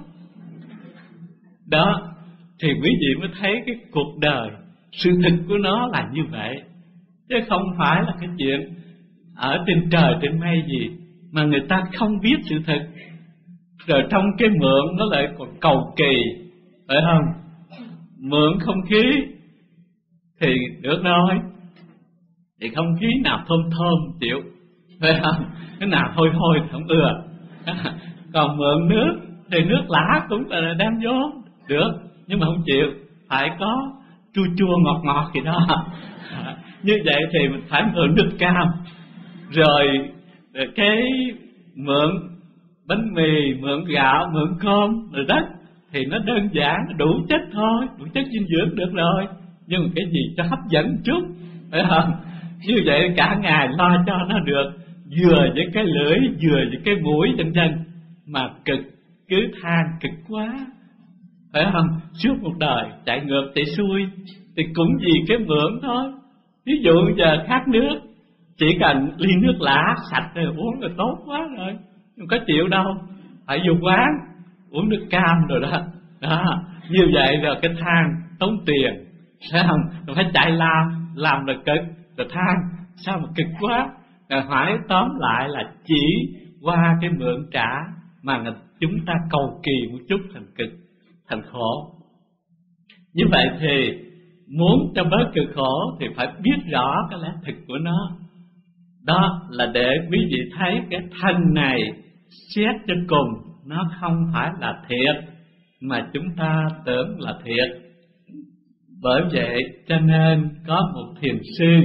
Đó, thì quý vị mới thấy cái cuộc đời, sự thực của nó là như vậy. Chứ không phải là cái chuyện ở trên trời trên mây gì mà người ta không biết sự thực. Rồi trong cái mượn nó lại còn cầu kỳ, phải không? Mượn không khí thì được rồi, thì không khí nào thơm thơm chịu, phải không? Cái nào thôi thôi thì không ưa. Còn mượn nước thì nước lã cũng là đem vô được, nhưng mà không chịu, phải có chua chua ngọt ngọt gì đó. Như vậy thì mình phải mượn nước cam. Rồi cái mượn bánh mì, mượn gạo, mượn cơm, rồi đất thì nó đơn giản, đủ chất thôi, đủ chất dinh dưỡng được rồi. Nhưng mà cái gì cho hấp dẫn chút, phải không? Như vậy cả ngày lo cho nó được, vừa với cái lưỡi, vừa với cái mũi chân chân, mà cực, cứ than cực quá, phải không? Suốt một đời chạy ngược chạy xuôi thì cũng vì cái mượn thôi. Ví dụ giờ khát nước, chỉ cần ly nước lã sạch rồi uống là tốt quá rồi, không có chịu đâu, phải vô quán uống nước cam rồi đó. Đó, như vậy rồi cái than tốn tiền, phải không? Rồi phải chạy làm, làm là cực, rồi than sao mà cực quá. Rồi hỏi tóm lại là chỉ qua cái mượn trả mà chúng ta cầu kỳ một chút thành cực, thành khổ. Như vậy thì muốn cho bớt cực khổ thì phải biết rõ cái lẽ thực của nó. Đó là để quý vị thấy cái thân này xét cho cùng nó không phải là thiệt mà chúng ta tưởng là thiệt. Bởi vậy cho nên có một thiền sư,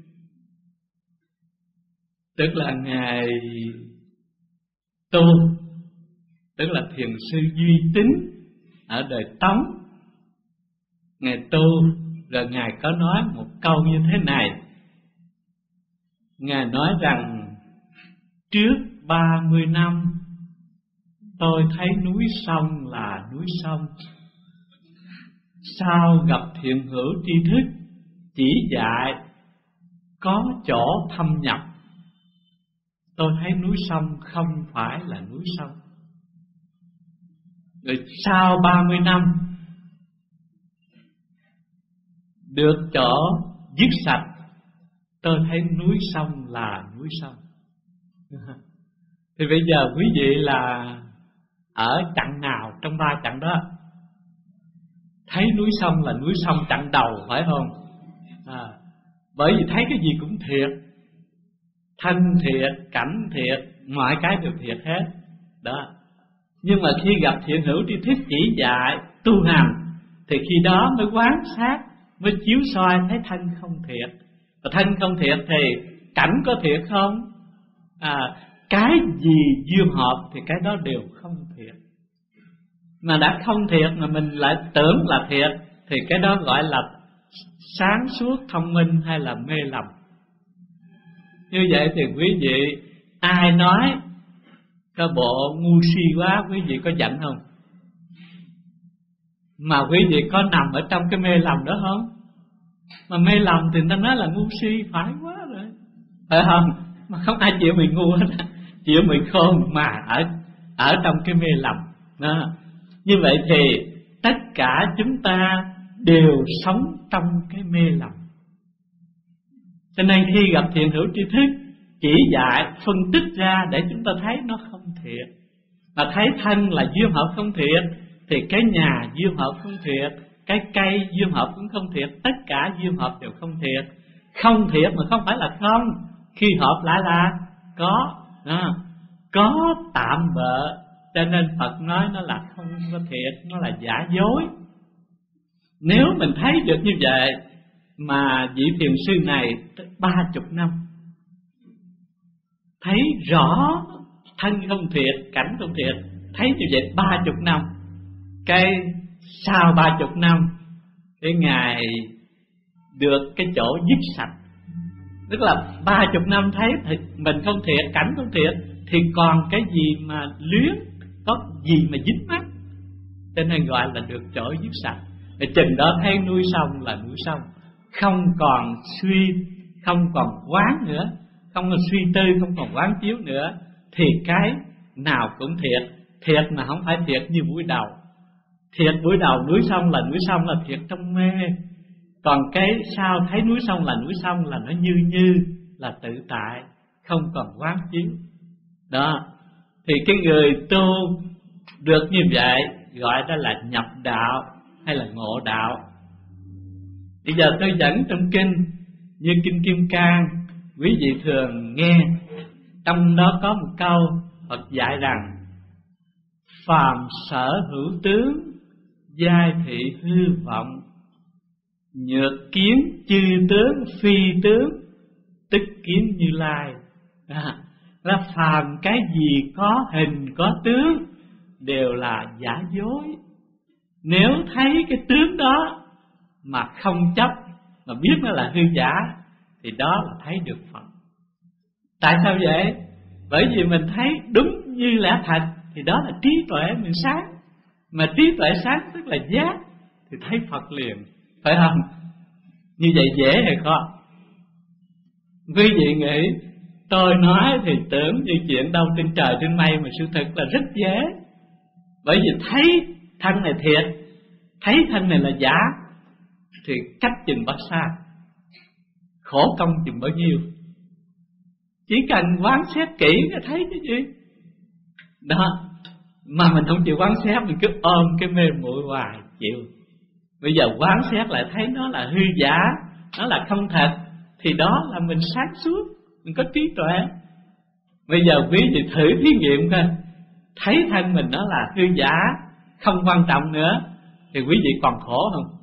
tức là ngài tu, tức là thiền sư Duy Tín ở đời Tống. Ngài tu rồi ngài có nói một câu như thế này. Ngài nói rằng trước ba mươi năm tôi thấy núi sông là núi sông. Sau gặp thiện hữu tri thức chỉ dạy có chỗ thâm nhập, tôi thấy núi sông không phải là núi sông. Rồi sau ba mươi năm được chỗ dứt sạch, tôi thấy núi sông là núi sông. Thì bây giờ quý vị là ở chặng nào trong ba chặng đó? Thấy núi sông là núi sông chặng đầu, phải không? À, bởi vì thấy cái gì cũng thiệt, thân thiệt, cảnh thiệt, mọi cái đều thiệt hết. Đó. Nhưng mà khi gặp thiện hữu tri thức chỉ dạy tu hành, thì khi đó mới quán sát, mới chiếu soi thấy thân không thiệt. Và thân không thiệt thì cảnh có thiệt không? À, cái gì dương hợp thì cái đó đều không thiệt. Mà đã không thiệt mà mình lại tưởng là thiệt thì cái đó gọi là sáng suốt thông minh hay là mê lầm. Như vậy thì quý vị ai nói cái bộ ngu si quá, quý vị có giận không? Mà quý vị có nằm ở trong cái mê lầm đó không? Mà mê lầm thì người ta nói là ngu si phải quá rồi, phải không? Mà không ai chịu mình ngu hết, chịu mình khôn mà ở ở trong cái mê lầm đó. Như vậy thì tất cả chúng ta đều sống trong cái mê lầm. Cho nên khi gặp thiện hữu tri thức chỉ dạy phân tích ra để chúng ta thấy nó không thiệt, mà thấy thân là dương hợp không thiệt thì cái nhà dương hợp không thiệt, cái cây dương hợp cũng không thiệt, tất cả dương hợp đều không thiệt. Không thiệt mà không phải là không, khi hợp lại là có, đó. Có tạm bợ. Cho nên Phật nói nó là không có thiệt, nó là giả dối. Nếu mình thấy được như vậy, mà vị thiền sư này ba chục năm thấy rõ thân không thiệt, cảnh không thiệt, thấy như vậy ba chục năm, cái sau ba chục năm cái Ngài được cái chỗ dứt sạch. Tức là ba chục năm thấy thì mình không thiệt, cảnh không thiệt, thì còn cái gì mà luyến, có gì mà dính mắt, cho nên gọi là được chỗ dứt sạch. Để chừng đó thấy núi sông là núi sông, không còn suy, không còn quán nữa, không còn suy tư, không còn quán chiếu nữa, thì cái nào cũng thiệt. Thiệt mà không phải thiệt như buổi đầu. Thiệt buổi đầu núi sông là núi sông là thiệt trong mê. Còn cái sau thấy núi sông là núi sông là nó như như, là tự tại, không còn quán chiếu. Đó. Thì cái người tu được như vậy gọi đó là nhập đạo hay là ngộ đạo. Bây giờ tôi dẫn trong kinh, như kinh Kim Cang, quý vị thường nghe, trong đó có một câu Phật dạy rằng: phàm sở hữu tướng, giai thị hư vọng, nhược kiến chư tướng phi tướng, tức kiến Như Lai. À, là phàm cái gì có hình có tướng đều là giả dối. Nếu thấy cái tướng đó mà không chấp, mà biết nó là hư giả, thì đó là thấy được Phật. Tại sao vậy? Bởi vì mình thấy đúng như lẽ thật, thì đó là trí tuệ mình sáng. Mà trí tuệ sáng tức là giác, thì thấy Phật liền, phải không? Như vậy dễ hay khó? Quý vị nghĩ tôi nói thì tưởng như chuyện đâu trên trời trên mây, mà sự thật là rất dễ. Bởi vì thấy thân này thiệt, thấy thân này là giả, thì cách chừng bao xa, khổ công chừng bao nhiêu. Chỉ cần quán xét kỹ để thấy cái gì đó. Mà mình không chịu quán xét, mình cứ ôm cái mê muội hoài chịu. Bây giờ quán xét lại thấy nó là hư giả, nó là không thật, thì đó là mình sáng suốt, mình có trí tuệ. Bây giờ quý vị thử thí nghiệm coi, thấy thân mình nó là hư giả, không quan trọng nữa, thì quý vị còn khổ không?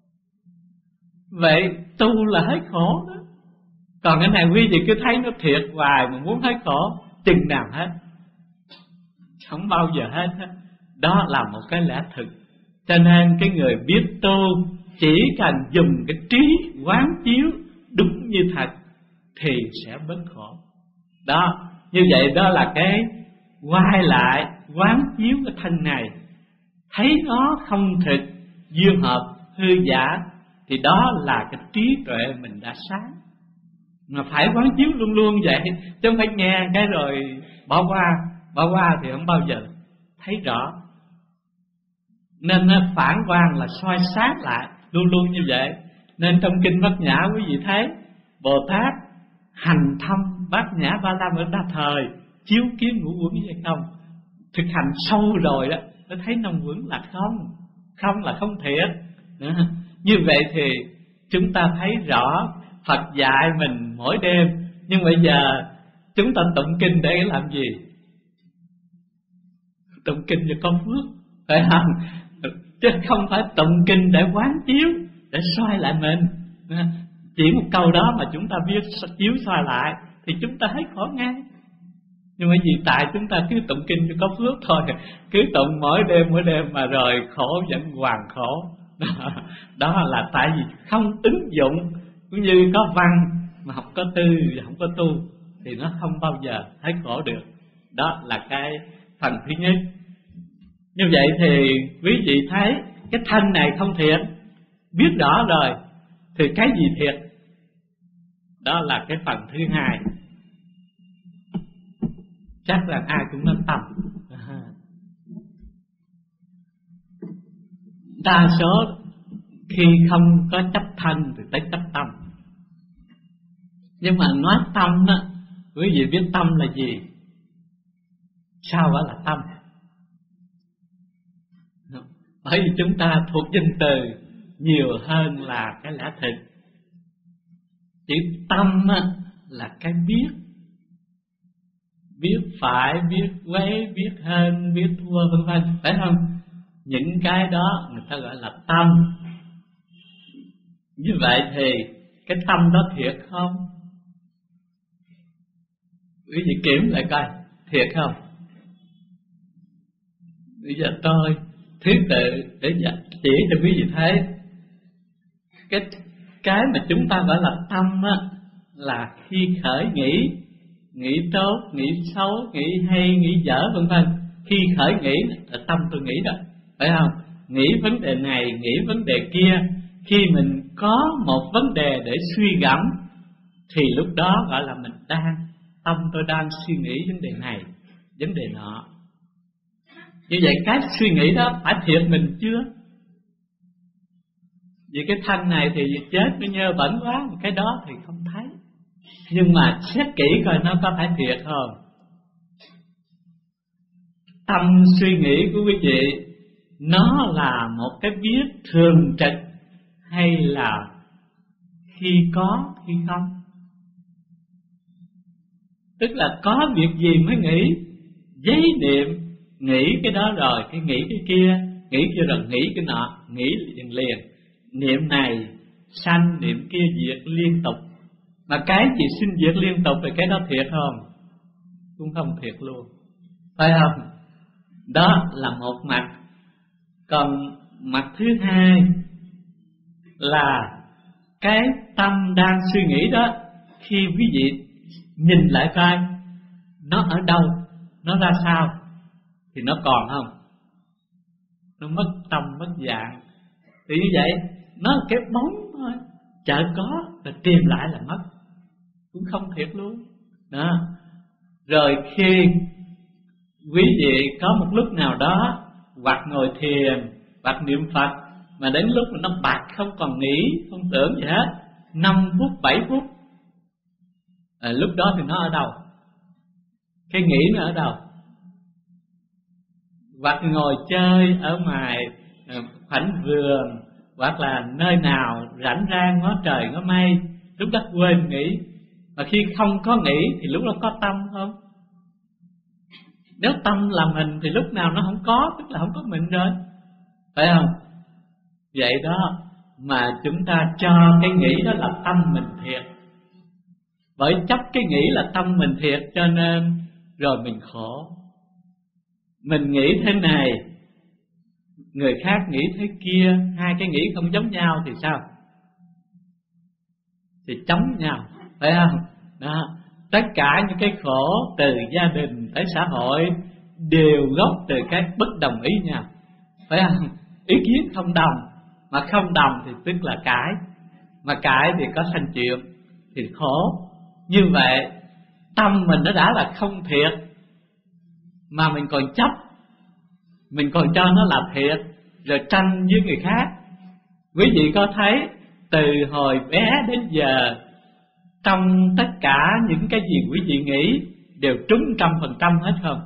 Vậy tu là hết khổ đó. Còn cái này quý vị cứ thấy nó thiệt hoài mà muốn hết khổ, chừng nào hết? Không bao giờ hết hết. Đó là một cái lẽ thực. Cho nên cái người biết tu chỉ cần dùng cái trí quán chiếu đúng như thật thì sẽ bớt khổ. Đó, như vậy đó là cái quay lại quán chiếu cái thân này, thấy nó không thực, duyên hợp, hư giả, thì đó là cái trí tuệ mình đã sáng. Mà phải quán chiếu luôn luôn vậy, chứ không phải nghe cái rồi bỏ qua, bỏ qua thì không bao giờ thấy rõ. Nên phản quan là soi sát lại luôn luôn như vậy. Nên trong kinh Bát Nhã quý vị thấy Bồ Tát hành thâm Bát Nhã Ba La Mật Đa thời, chiếu kiến ngũ uẩn hay không, thực hành sâu rồi đó, nó thấy năm uẩn là không, không là không thiệt. Như vậy thì chúng ta thấy rõ Phật dạy mình mỗi đêm. Nhưng bây giờ chúng ta tụng kinh để làm gì? Tụng kinh cho có phước, phải không? Chứ không phải tụng kinh để quán chiếu, để soi lại mình. Chỉ một câu đó mà chúng ta biết chiếu soi lại thì chúng ta hết khổ ngay. Nhưng mà vì tại chúng ta cứ tụng kinh cho có phước thôi, cứ tụng mỗi đêm mỗi đêm mà rồi khổ vẫn hoàn khổ. Đó, đó là tại vì không ứng dụng, cũng như có văn mà không có tư, không có tu thì nó không bao giờ hết khổ được. Đó là cái phần thứ nhất. Như vậy thì quý vị thấy cái thân này không thiệt, biết rõ rồi thì cái gì thiệt? Đó là cái phần thứ hai. Chắc là ai cũng nên tâm. Đa số khi không có chấp thân thì tới chấp tâm. Nhưng mà nói tâm đó, quý vị biết tâm là gì? Sao gọi là tâm? Bởi vì chúng ta thuộc danh từ nhiều hơn là cái lẽ thực. Chữ tâm là cái biết, biết phải, biết quấy, biết hơn, biết thua, vân vân, phải không? Những cái đó người ta gọi là tâm. Như vậy thì cái tâm đó thiệt không? Quý vị kiểm lại coi, thiệt không? Bây giờ tôi thứ tự để chỉ cho quý vị thấy cái cái mà chúng ta gọi là tâm á, là khi khởi nghĩ, nghĩ tốt, nghĩ xấu, nghĩ hay, nghĩ dở, vân vân. Khi khởi nghĩ là tâm tôi nghĩ đó, phải không? Nghĩ vấn đề này, nghĩ vấn đề kia. Khi mình có một vấn đề để suy gẫm thì lúc đó gọi là mình đang, tâm tôi đang suy nghĩ vấn đề này, vấn đề nọ. Như vậy cái suy nghĩ đó phải thiệt mình chưa? Vì cái thân này thì chết nó nhơ bẩn quá, cái đó thì không thấy. Nhưng mà xét kỹ coi nó có phải thiệt không? Tâm suy nghĩ của quý vị nó là một cái biết thường trực hay là khi có khi không? Tức là có việc gì mới nghĩ, giấy niệm nghĩ cái đó rồi cái nghĩ cái kia, nghĩ kia rồi nghĩ cái nọ, nghĩ liền liền. Niệm này sanh, niệm kia diệt liên tục. Mà cái gì sinh diệt liên tục thì cái đó thiệt không? Cũng không thiệt luôn, phải không? Đó là một mặt. Còn mặt thứ hai là cái tâm đang suy nghĩ đó, khi quý vị nhìn lại coi nó ở đâu, nó ra sao, thì nó còn không? Nó mất tâm, mất dạng. Thì như vậy nó là cái bóng thôi, chợt có rồi tìm lại là mất, cũng không thiệt luôn đó. Rồi khi quý vị có một lúc nào đó hoặc ngồi thiền hoặc niệm Phật mà đến lúc mà nó bạc, không còn nghĩ, không tưởng gì hết, năm phút, bảy phút, à, lúc đó thì nó ở đâu? Cái nghĩ nó ở đâu? Hoặc ngồi chơi ở ngoài khoảnh vườn, hoặc là nơi nào rảnh rang ngó trời ngó mây, lúc đó quên nghĩ. Mà khi không có nghĩ thì lúc đó có tâm không? Nếu tâm là mình thì lúc nào nó không có, tức là không có mình rồi, phải không? Vậy đó mà chúng ta cho cái nghĩ đó là tâm mình thiệt. Bởi chấp cái nghĩ là tâm mình thiệt cho nên rồi mình khổ. Mình nghĩ thế này, người khác nghĩ thế kia, hai cái nghĩ không giống nhau thì sao? Thì chống nhau, phải không? Đó. Tất cả những cái khổ từ gia đình tới xã hội đều gốc từ cái bất đồng ý nhau, phải không? Ý kiến không đồng, mà không đồng thì tức là cãi, mà cãi thì có sanh chuyện thì khổ. Như vậy tâm mình nó đã là không thiệt mà mình còn chấp, mình còn cho nó là thiệt, rồi tranh với người khác. Quý vị có thấy từ hồi bé đến giờ, trong tất cả những cái gì quý vị nghĩ đều trúng trăm phần trăm hết không?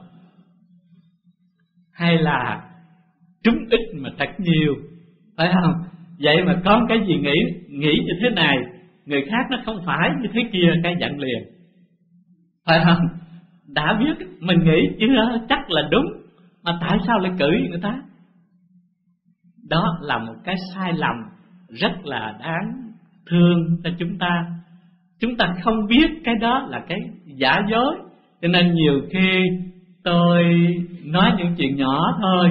Hay là trúng ít mà trật nhiều, phải không? Vậy mà có cái gì nghĩ nghĩ như thế này, người khác nó không phải như thế kia, cái giận liền, phải không? Đã biết mình nghĩ chưa chắc là đúng, mà tại sao lại cử người ta? Đó là một cái sai lầm rất là đáng thương cho chúng ta. Chúng ta không biết cái đó là cái giả dối, cho nên nhiều khi tôi nói những chuyện nhỏ thôi.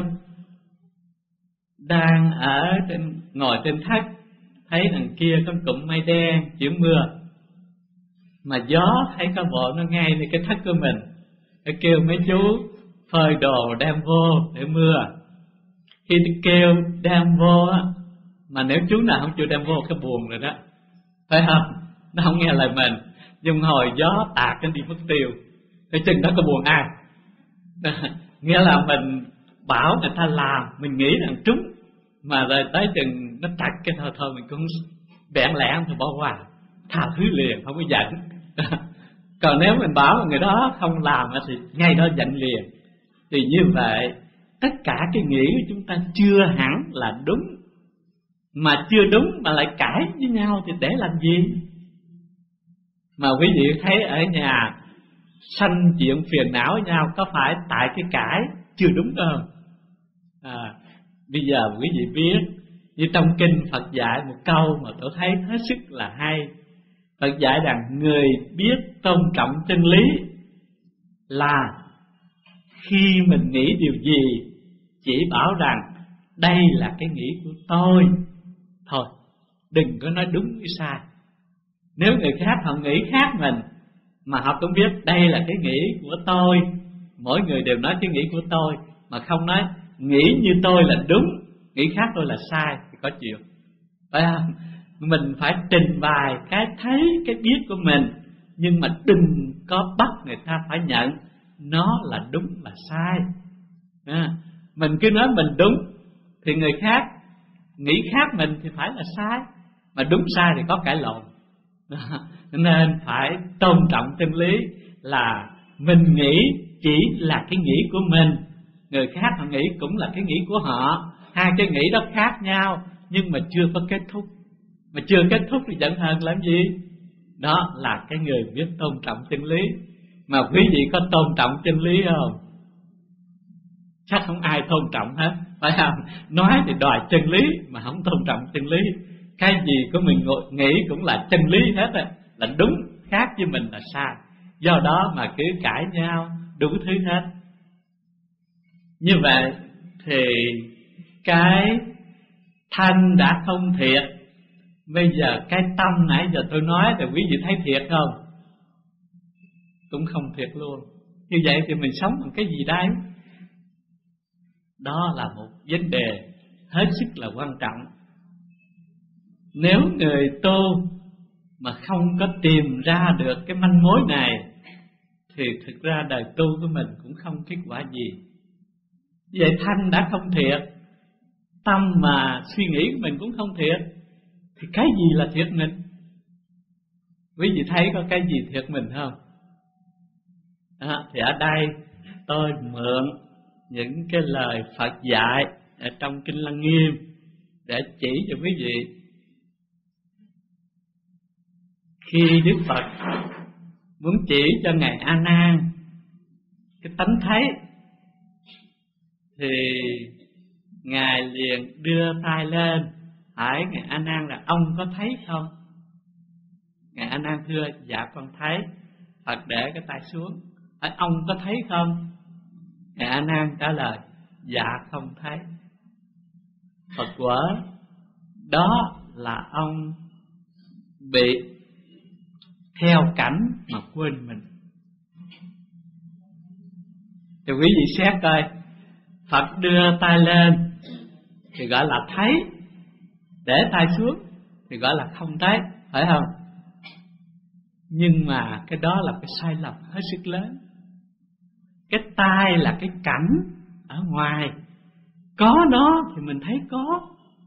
Đang ở trên, ngồi trên thất, thấy đằng kia có cụm mây đen chuyển mưa, mà gió thấy có bộ nó ngay lên cái thất của mình, nó kêu mấy chú phơi đồ đem vô để mưa. Khi tôi kêu đem vô á, mà nếu chú nào không chịu đem vô cái buồn rồi đó, phải không? Nó không nghe lời mình, nhưng hồi gió tạt nó đi mất tiêu, cái chừng đó có buồn ai? Nghĩa là mình bảo người ta làm, mình nghĩ rằng trúng, mà rồi tới chừng nó trật cái thôi thôi mình cũng bẽn lẽn thôi bỏ qua, tha thứ liền, không có giận. Còn nếu mình bảo người đó không làm thì ngay đó giận liền. Thì như vậy tất cả cái nghĩ của chúng ta chưa hẳn là đúng, mà chưa đúng mà lại cãi với nhau thì để làm gì? Mà quý vị thấy ở nhà sanh chuyện phiền não với nhau, có phải tại cái cãi chưa đúng không? À, bây giờ quý vị biết, như trong kinh Phật dạy một câu mà tôi thấy hết sức là hay. Phật dạy rằng người biết tôn trọng chân lý là khi mình nghĩ điều gì chỉ bảo rằng đây là cái nghĩ của tôi thôi, đừng có nói đúng hay sai. Nếu người khác họ nghĩ khác mình, mà họ cũng biết đây là cái nghĩ của tôi, mỗi người đều nói cái nghĩ của tôi, mà không nói nghĩ như tôi là đúng, nghĩ khác tôi là sai, thì có chuyện, phải không? Mình phải trình bày cái thấy, cái biết của mình, nhưng mà đừng có bắt người ta phải nhận nó là đúng là sai. À, mình cứ nói mình đúng thì người khác nghĩ khác mình thì phải là sai, mà đúng sai thì có cãi lộn. Nên phải tôn trọng chân lý là mình nghĩ chỉ là cái nghĩ của mình, người khác họ nghĩ cũng là cái nghĩ của họ. Hai cái nghĩ đó khác nhau nhưng mà chưa có kết thúc, mà chưa kết thúc thì giận hờn làm gì? Đó là cái người biết tôn trọng chân lý. Mà quý vị có tôn trọng chân lý không? Chắc không ai tôn trọng hết, phải không? Nói thì đòi chân lý mà không tôn trọng chân lý. Cái gì của mình nghĩ cũng là chân lý hết rồi, là đúng, khác với mình là sai. Do đó mà cứ cãi nhau đủ thứ hết. Như vậy thì cái thân đã không thiệt, bây giờ cái tâm nãy giờ tôi nói thì quý vị thấy thiệt không? Cũng không thiệt luôn. Như vậy thì mình sống bằng cái gì đây? Đó là một vấn đề hết sức là quan trọng. Nếu người tu mà không có tìm ra được cái manh mối này thì thực ra đời tu của mình cũng không kết quả gì. Vậy thân đã không thiệt, tâm mà suy nghĩ của mình cũng không thiệt, thì cái gì là thiệt mình? Quý vị thấy có cái gì thiệt mình không? À, thì ở đây tôi mượn những cái lời Phật dạy ở trong Kinh Lăng Nghiêm để chỉ cho quý vị. Khi Đức Phật muốn chỉ cho Ngài A Nan cái tánh thấy thì Ngài liền đưa tay lên hỏi Ngài A Nan là ông có thấy không? Ngài A Nan thưa dạ con thấy. Phật để cái tay xuống hỏi ông có thấy không? Ngài A Nan trả lời dạ không thấy. Phật quở đó là ông bị theo cảnh mà quên mình. Thì quý vị xét coi, Phật đưa tay lên thì gọi là thấy, để tay xuống thì gọi là không thấy, phải không? Nhưng mà cái đó là cái sai lầm hết sức lớn. Cái tai là cái cảnh ở ngoài, có nó thì mình thấy có,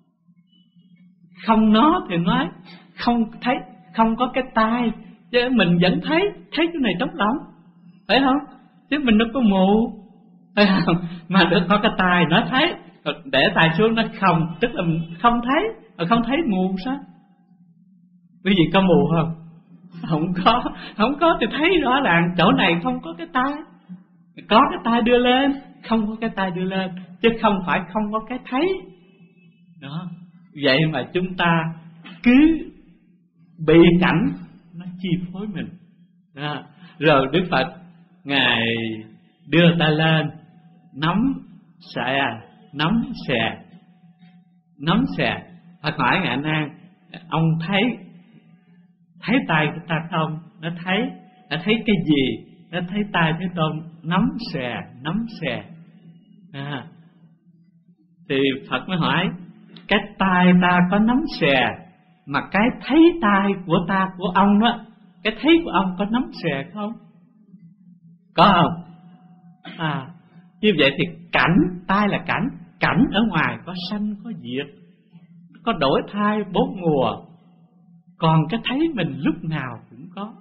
không nó thì nói không thấy, không có cái tai, chứ mình vẫn thấy, thấy cái này trong lòng, phải không? Chứ mình đâu có mù, phải không? Mà được có cái tai nó thấy, để tai xuống nó không, tức là mình không thấy, mà không thấy mù sao? Quý vị có mù không? Không có, không có thì thấy rõ ràng chỗ này không có cái tai, có cái tai đưa lên, không có cái tai đưa lên, chứ không phải không có cái thấy. Đó, vậy mà chúng ta cứ bị cảnh nó chi phối mình. Đó. Rồi Đức Phật Ngài đưa tay lên nắm xè, nắm xè, nắm xè. Phật hỏi Ngài A Nan, ông thấy thấy tay của ta không? Nó thấy. Nó thấy cái gì? Nó thấy tay Thế Tôn nắm xè, nắm xè. À, thì Phật mới hỏi, cái tay ta có nắm xè, mà cái thấy tay của ta, của ông đó, cái thấy của ông có nắm xè không? Có không? À, như vậy thì cảnh, tai là cảnh, cảnh ở ngoài có sanh có diệt, có đổi thay bốn mùa, còn cái thấy mình lúc nào cũng có,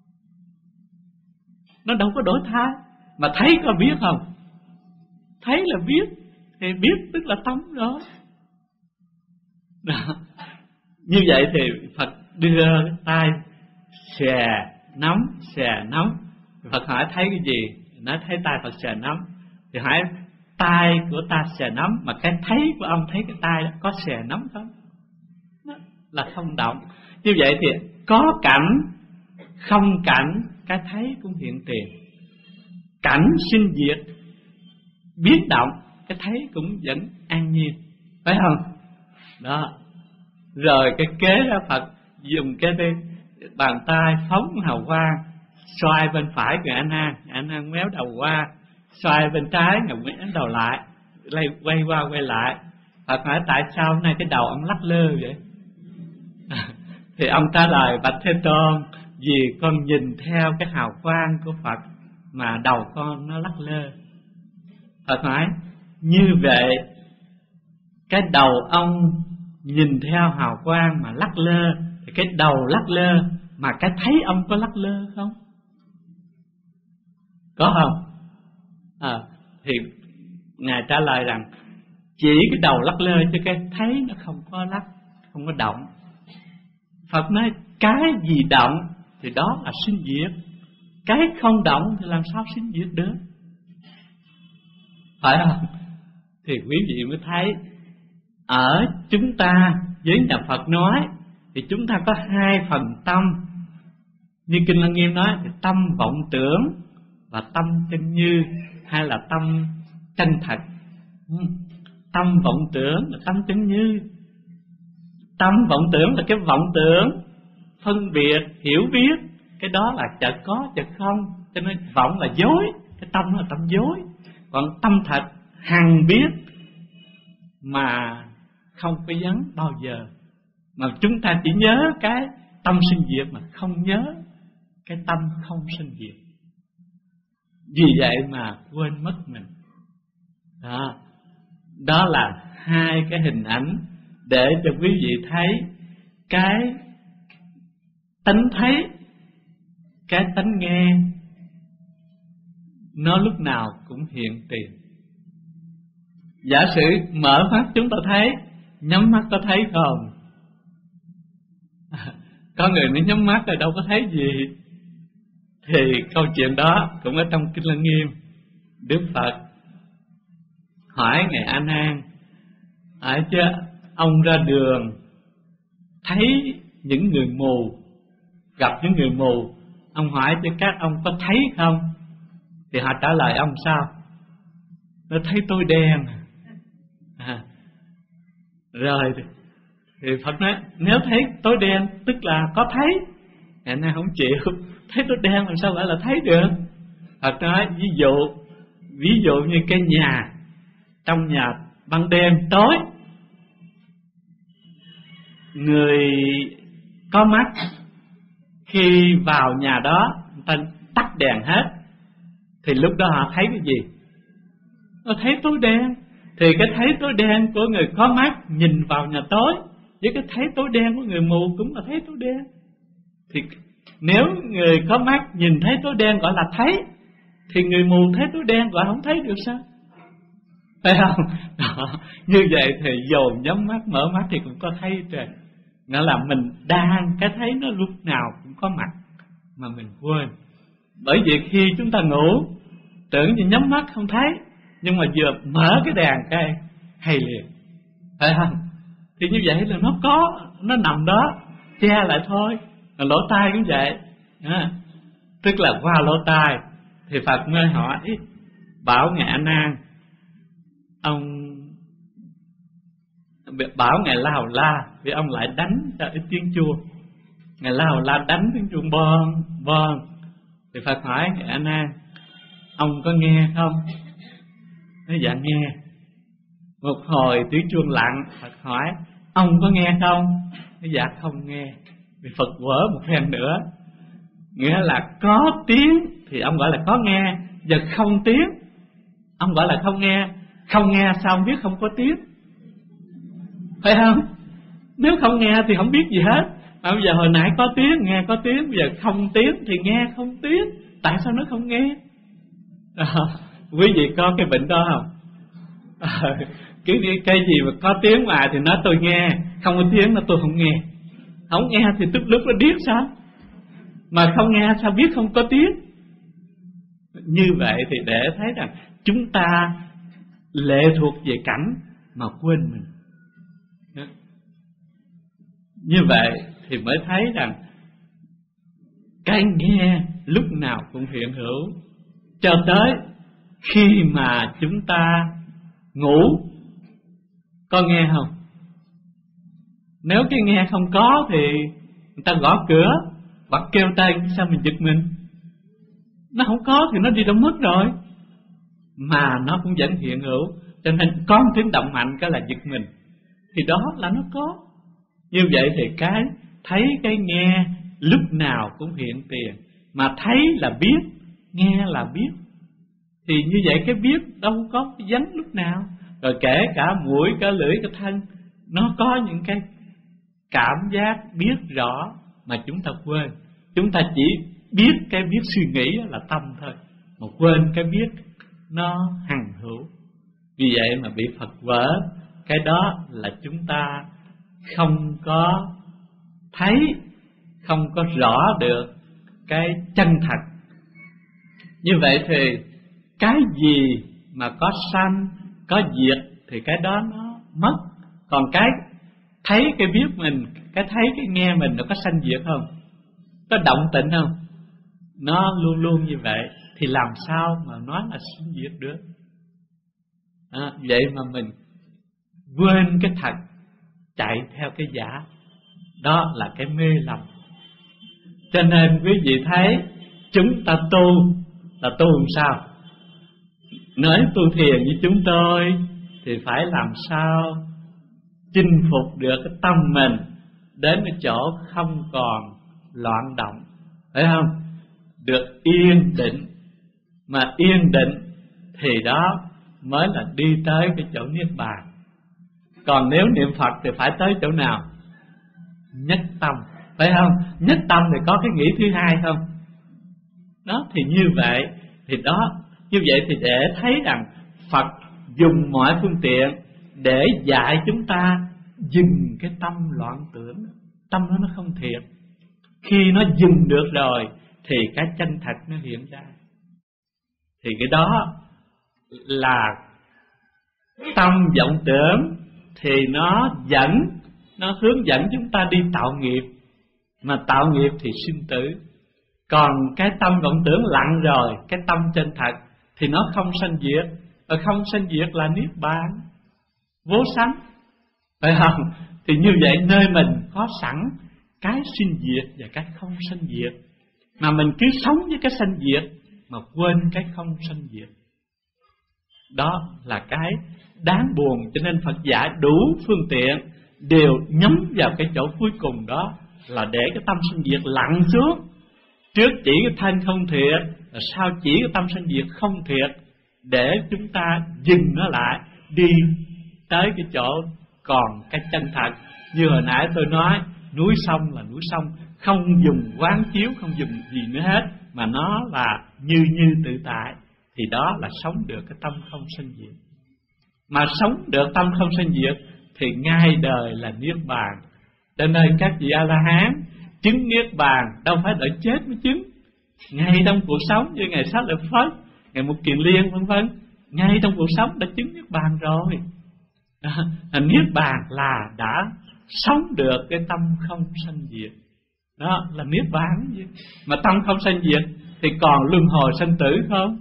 nó đâu có đổi thay. Mà thấy có biết không? Thấy là biết, thì biết tức là tâm đó. Đó. Như vậy thì Phật đưa tay xè nắm, xè nắm. Phật hỏi thấy cái gì? Nói thấy tay Phật xè nắm. Thì hỏi tay của ta xè nắm, mà cái thấy của ông thấy cái tay đó có xè nắm không? Đó là không động. Như vậy thì có cảnh, không cảnh, cái thấy cũng hiện tiền. Cảnh sinh diệt, biến động, cái thấy cũng vẫn an nhiên, phải không? Đó. Rồi cái kế đó Phật dùng cái bên bàn tay phóng hào quang, xoay bên phải của A Nan, A Nan méo đầu qua, xoay bên trái, ngồi méo đầu lại, quay quay qua quay lại. Phật hỏi tại sao hôm nay cái đầu ông lắc lơ vậy? Thì ông trả lời bạch Thế Tôn, vì con nhìn theo cái hào quang của Phật mà đầu con nó lắc lơ. Phật hỏi như vậy, cái đầu ông nhìn theo hào quang mà lắc lơ, thì cái đầu lắc lơ, mà cái thấy ông có lắc lơ không? Có không? À, thì Ngài trả lời rằng chỉ cái đầu lắc lơ, chứ cái thấy nó không có lắc, không có động. Phật nói cái gì động thì đó là sinh diệt, cái không động thì làm sao sinh diệt được, phải không? Thì quý vị mới thấy ở chúng ta với nhà Phật nói thì chúng ta có hai phần tâm. Như Kinh Lăng Nghiêm nói thì tâm vọng tưởng và tâm chân như, hay là tâm chân thật. Tâm vọng tưởng là tâm chân như. Tâm vọng tưởng là cái vọng tưởng, phân biệt, hiểu biết, cái đó là chợt có chợt không, cho nên vọng là dối, cái tâm là tâm dối. Còn tâm thật hằng biết mà không có vấn bao giờ. Mà chúng ta chỉ nhớ cái tâm sinh diệt mà không nhớ cái tâm không sinh diệt. Vì vậy mà quên mất mình. Đó, đó là hai cái hình ảnh để cho quý vị thấy cái tánh thấy, cái tánh nghe nó lúc nào cũng hiện tiền. Giả sử mở mắt chúng ta thấy nhắm mắt có thấy không? Có người nó nhắm mắt rồi đâu có thấy gì. Thì câu chuyện đó cũng ở trong Kinh Lăng Nghiêm. Đức Phật hỏi ngài A Nan: hỏi chứ ông ra đường thấy những người mù, gặp những người mù, ông hỏi cho các ông có thấy không? Thì họ trả lời ông sao? Nó thấy tối đen. À, rồi thì Phật nói nếu thấy tối đen tức là có thấy. Ngày nay không chịu, thấy tối đen làm sao gọi là thấy được? Phật nói ví dụ ví dụ như cái nhà, trong nhà ban đêm tối, người có mắt khi vào nhà đó người ta tắt đèn hết, thì lúc đó họ thấy cái gì? Nó thấy tối đen. Thì cái thấy tối đen của người có mắt nhìn vào nhà tối với cái thấy tối đen của người mù cũng là thấy tối đen. Thì nếu người có mắt nhìn thấy tối đen gọi là thấy, thì người mù thấy tối đen gọi không thấy được sao? Phải không? Đó. Như vậy thì dồn nhắm mắt mở mắt thì cũng có thấy trời. Nghĩa là mình đang cái thấy nó lúc nào cũng có mặt mà mình quên. Bởi vì khi chúng ta ngủ tưởng như nhắm mắt không thấy, nhưng mà vừa mở cái đèn cái hay liền. Phải không? Thì như vậy là nó có, nó nằm đó, che lại thôi. Lỗ tai cũng vậy à, tức là qua lỗ tai. Thì Phật mới hỏi bảo ngài A Nan, ông bảo ngài La Hầu La, vì ông lại đánh cho ít tiếng chuông. Ngài La Hầu La đánh tiếng chuông bon bon. Thì Phật hỏi ngài A Nan, ông có nghe không? Nói dạ nghe. Một hồi tiếng chuông lặng, Phật hỏi ông có nghe không? Nói dạ không nghe. Thì Phật vỡ một phen nữa, nghĩa là có tiếng thì ông gọi là có nghe, giờ không tiếng ông gọi là không nghe. Không nghe sao không biết không có tiếng? Phải không? Nếu không nghe thì không biết gì hết. Mà bây giờ hồi nãy có tiếng, nghe có tiếng, bây giờ không tiếng thì nghe không tiếng. Tại sao nó không nghe? À, quý vị có cái bệnh đó không? À, cái, cái gì mà có tiếng mà thì nói tôi nghe, không có tiếng là tôi không nghe. Không nghe thì tức lúc nó điếc sao? Mà không nghe sao biết không có tiếng? Như vậy thì để thấy rằng chúng ta lệ thuộc về cảnh mà quên mình. Như vậy thì mới thấy rằng cái nghe lúc nào cũng hiện hữu, cho tới khi mà chúng ta ngủ. Có nghe không? Nếu cái nghe không có thì người ta gõ cửa hoặc kêu tay sao mình giật mình? Nó không có thì nó đi đâu mất rồi. Mà nó cũng vẫn hiện hữu. Cho nên có một tiếng động mạnh cái là giật mình, thì đó là nó có. Như vậy thì cái thấy cái nghe lúc nào cũng hiện tiền. Mà thấy là biết, nghe là biết. Thì như vậy cái biết đâu có cái vắng lúc nào. Rồi kể cả mũi, cả lưỡi, cả thân, nó có những cái cảm giác biết rõ mà chúng ta quên. Chúng ta chỉ biết cái biết suy nghĩ là tâm thôi, mà quên cái biết nó hằng hữu. Vì vậy mà bị Phật vỡ. Cái đó là chúng ta không có thấy, không có rõ được cái chân thật. Như vậy thì cái gì mà có sanh, có diệt thì cái đó nó mất. Còn cái thấy cái biết mình, cái thấy cái nghe mình nó có sanh diệt không? Có động tịnh không? Nó luôn luôn như vậy. Thì làm sao mà nói là sanh diệt được? À, vậy mà mình quên cái thật, chạy theo cái giả. Đó là cái mê lầm. Cho nên quý vị thấy chúng ta tu là tu làm sao? Nói tu thiền như chúng tôi thì phải làm sao chinh phục được cái tâm mình đến cái chỗ không còn loạn động, phải không? Được yên định. Mà yên định thì đó mới là đi tới cái chỗ niết bàn. Còn nếu niệm Phật thì phải tới chỗ nào? Nhất tâm, phải không? Nhất tâm thì có cái nghĩ thứ hai không? Đó, thì như vậy thì đó, như vậy thì để thấy rằng Phật dùng mọi phương tiện để dạy chúng ta dừng cái tâm loạn tưởng. Tâm đó nó không thiệt. Khi nó dừng được rồi thì cái chân thật nó hiện ra. Thì cái đó là tâm vọng tưởng, thì nó dẫn, nó hướng dẫn chúng ta đi tạo nghiệp. Mà tạo nghiệp thì sinh tử. Còn cái tâm vọng tưởng lặng rồi, cái tâm chân thật thì nó không sanh diệt. Và không sanh diệt là niết bàn vô sanh, phải không? Thì như vậy nơi mình có sẵn cái sinh diệt và cái không sanh diệt, mà mình cứ sống với cái sanh diệt mà quên cái không sanh diệt. Đó là cái đáng buồn. Cho nên Phật dạy đủ phương tiện đều nhắm vào cái chỗ cuối cùng đó, là để cái tâm sanh diệt lặn xuống. Trước chỉ cái thân không thiệt, là sau chỉ cái tâm sanh diệt không thiệt, để chúng ta dừng nó lại, đi tới cái chỗ còn cái chân thật. Như hồi nãy tôi nói, núi sông là núi sông, không dùng quán chiếu, không dùng gì nữa hết, mà nó là như như tự tại. Thì đó là sống được cái tâm không sanh diệt. Mà sống được tâm không sanh diệt thì ngay đời là niết bàn. Cho nên các vị A-la-hán chứng niết bàn đâu phải đợi chết mới chứng. Ngay trong cuộc sống, như ngày Xá Lợi Phất, ngày Mục Kiền Liên vân vân, ngay trong cuộc sống đã chứng niết bàn rồi. Đó, niết bàn là đã sống được cái tâm không sanh diệt. Đó là niết bàn. Mà tâm không sanh diệt thì còn luân hồi sanh tử không?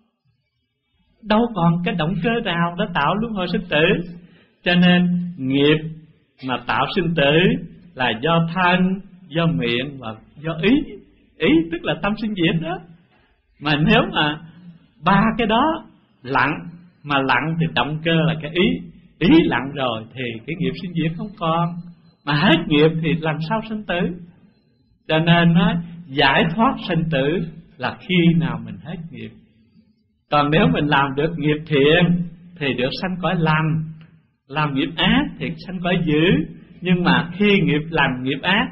Đâu còn cái động cơ nào đã tạo luân hồi sinh tử. Cho nên nghiệp mà tạo sinh tử là do thân, do miệng và do ý. Ý tức là tâm sinh diệt đó. Mà nếu mà ba cái đó lặng, mà lặng thì động cơ là cái ý. Ý lặng rồi thì cái nghiệp sinh diệt không còn. Mà hết nghiệp thì làm sao sinh tử. Cho nên nói giải thoát sinh tử là khi nào mình hết nghiệp. Còn nếu mình làm được nghiệp thiện thì được sanh cõi lành, làm nghiệp ác thì sanh cõi dữ. Nhưng mà khi nghiệp lành, nghiệp ác,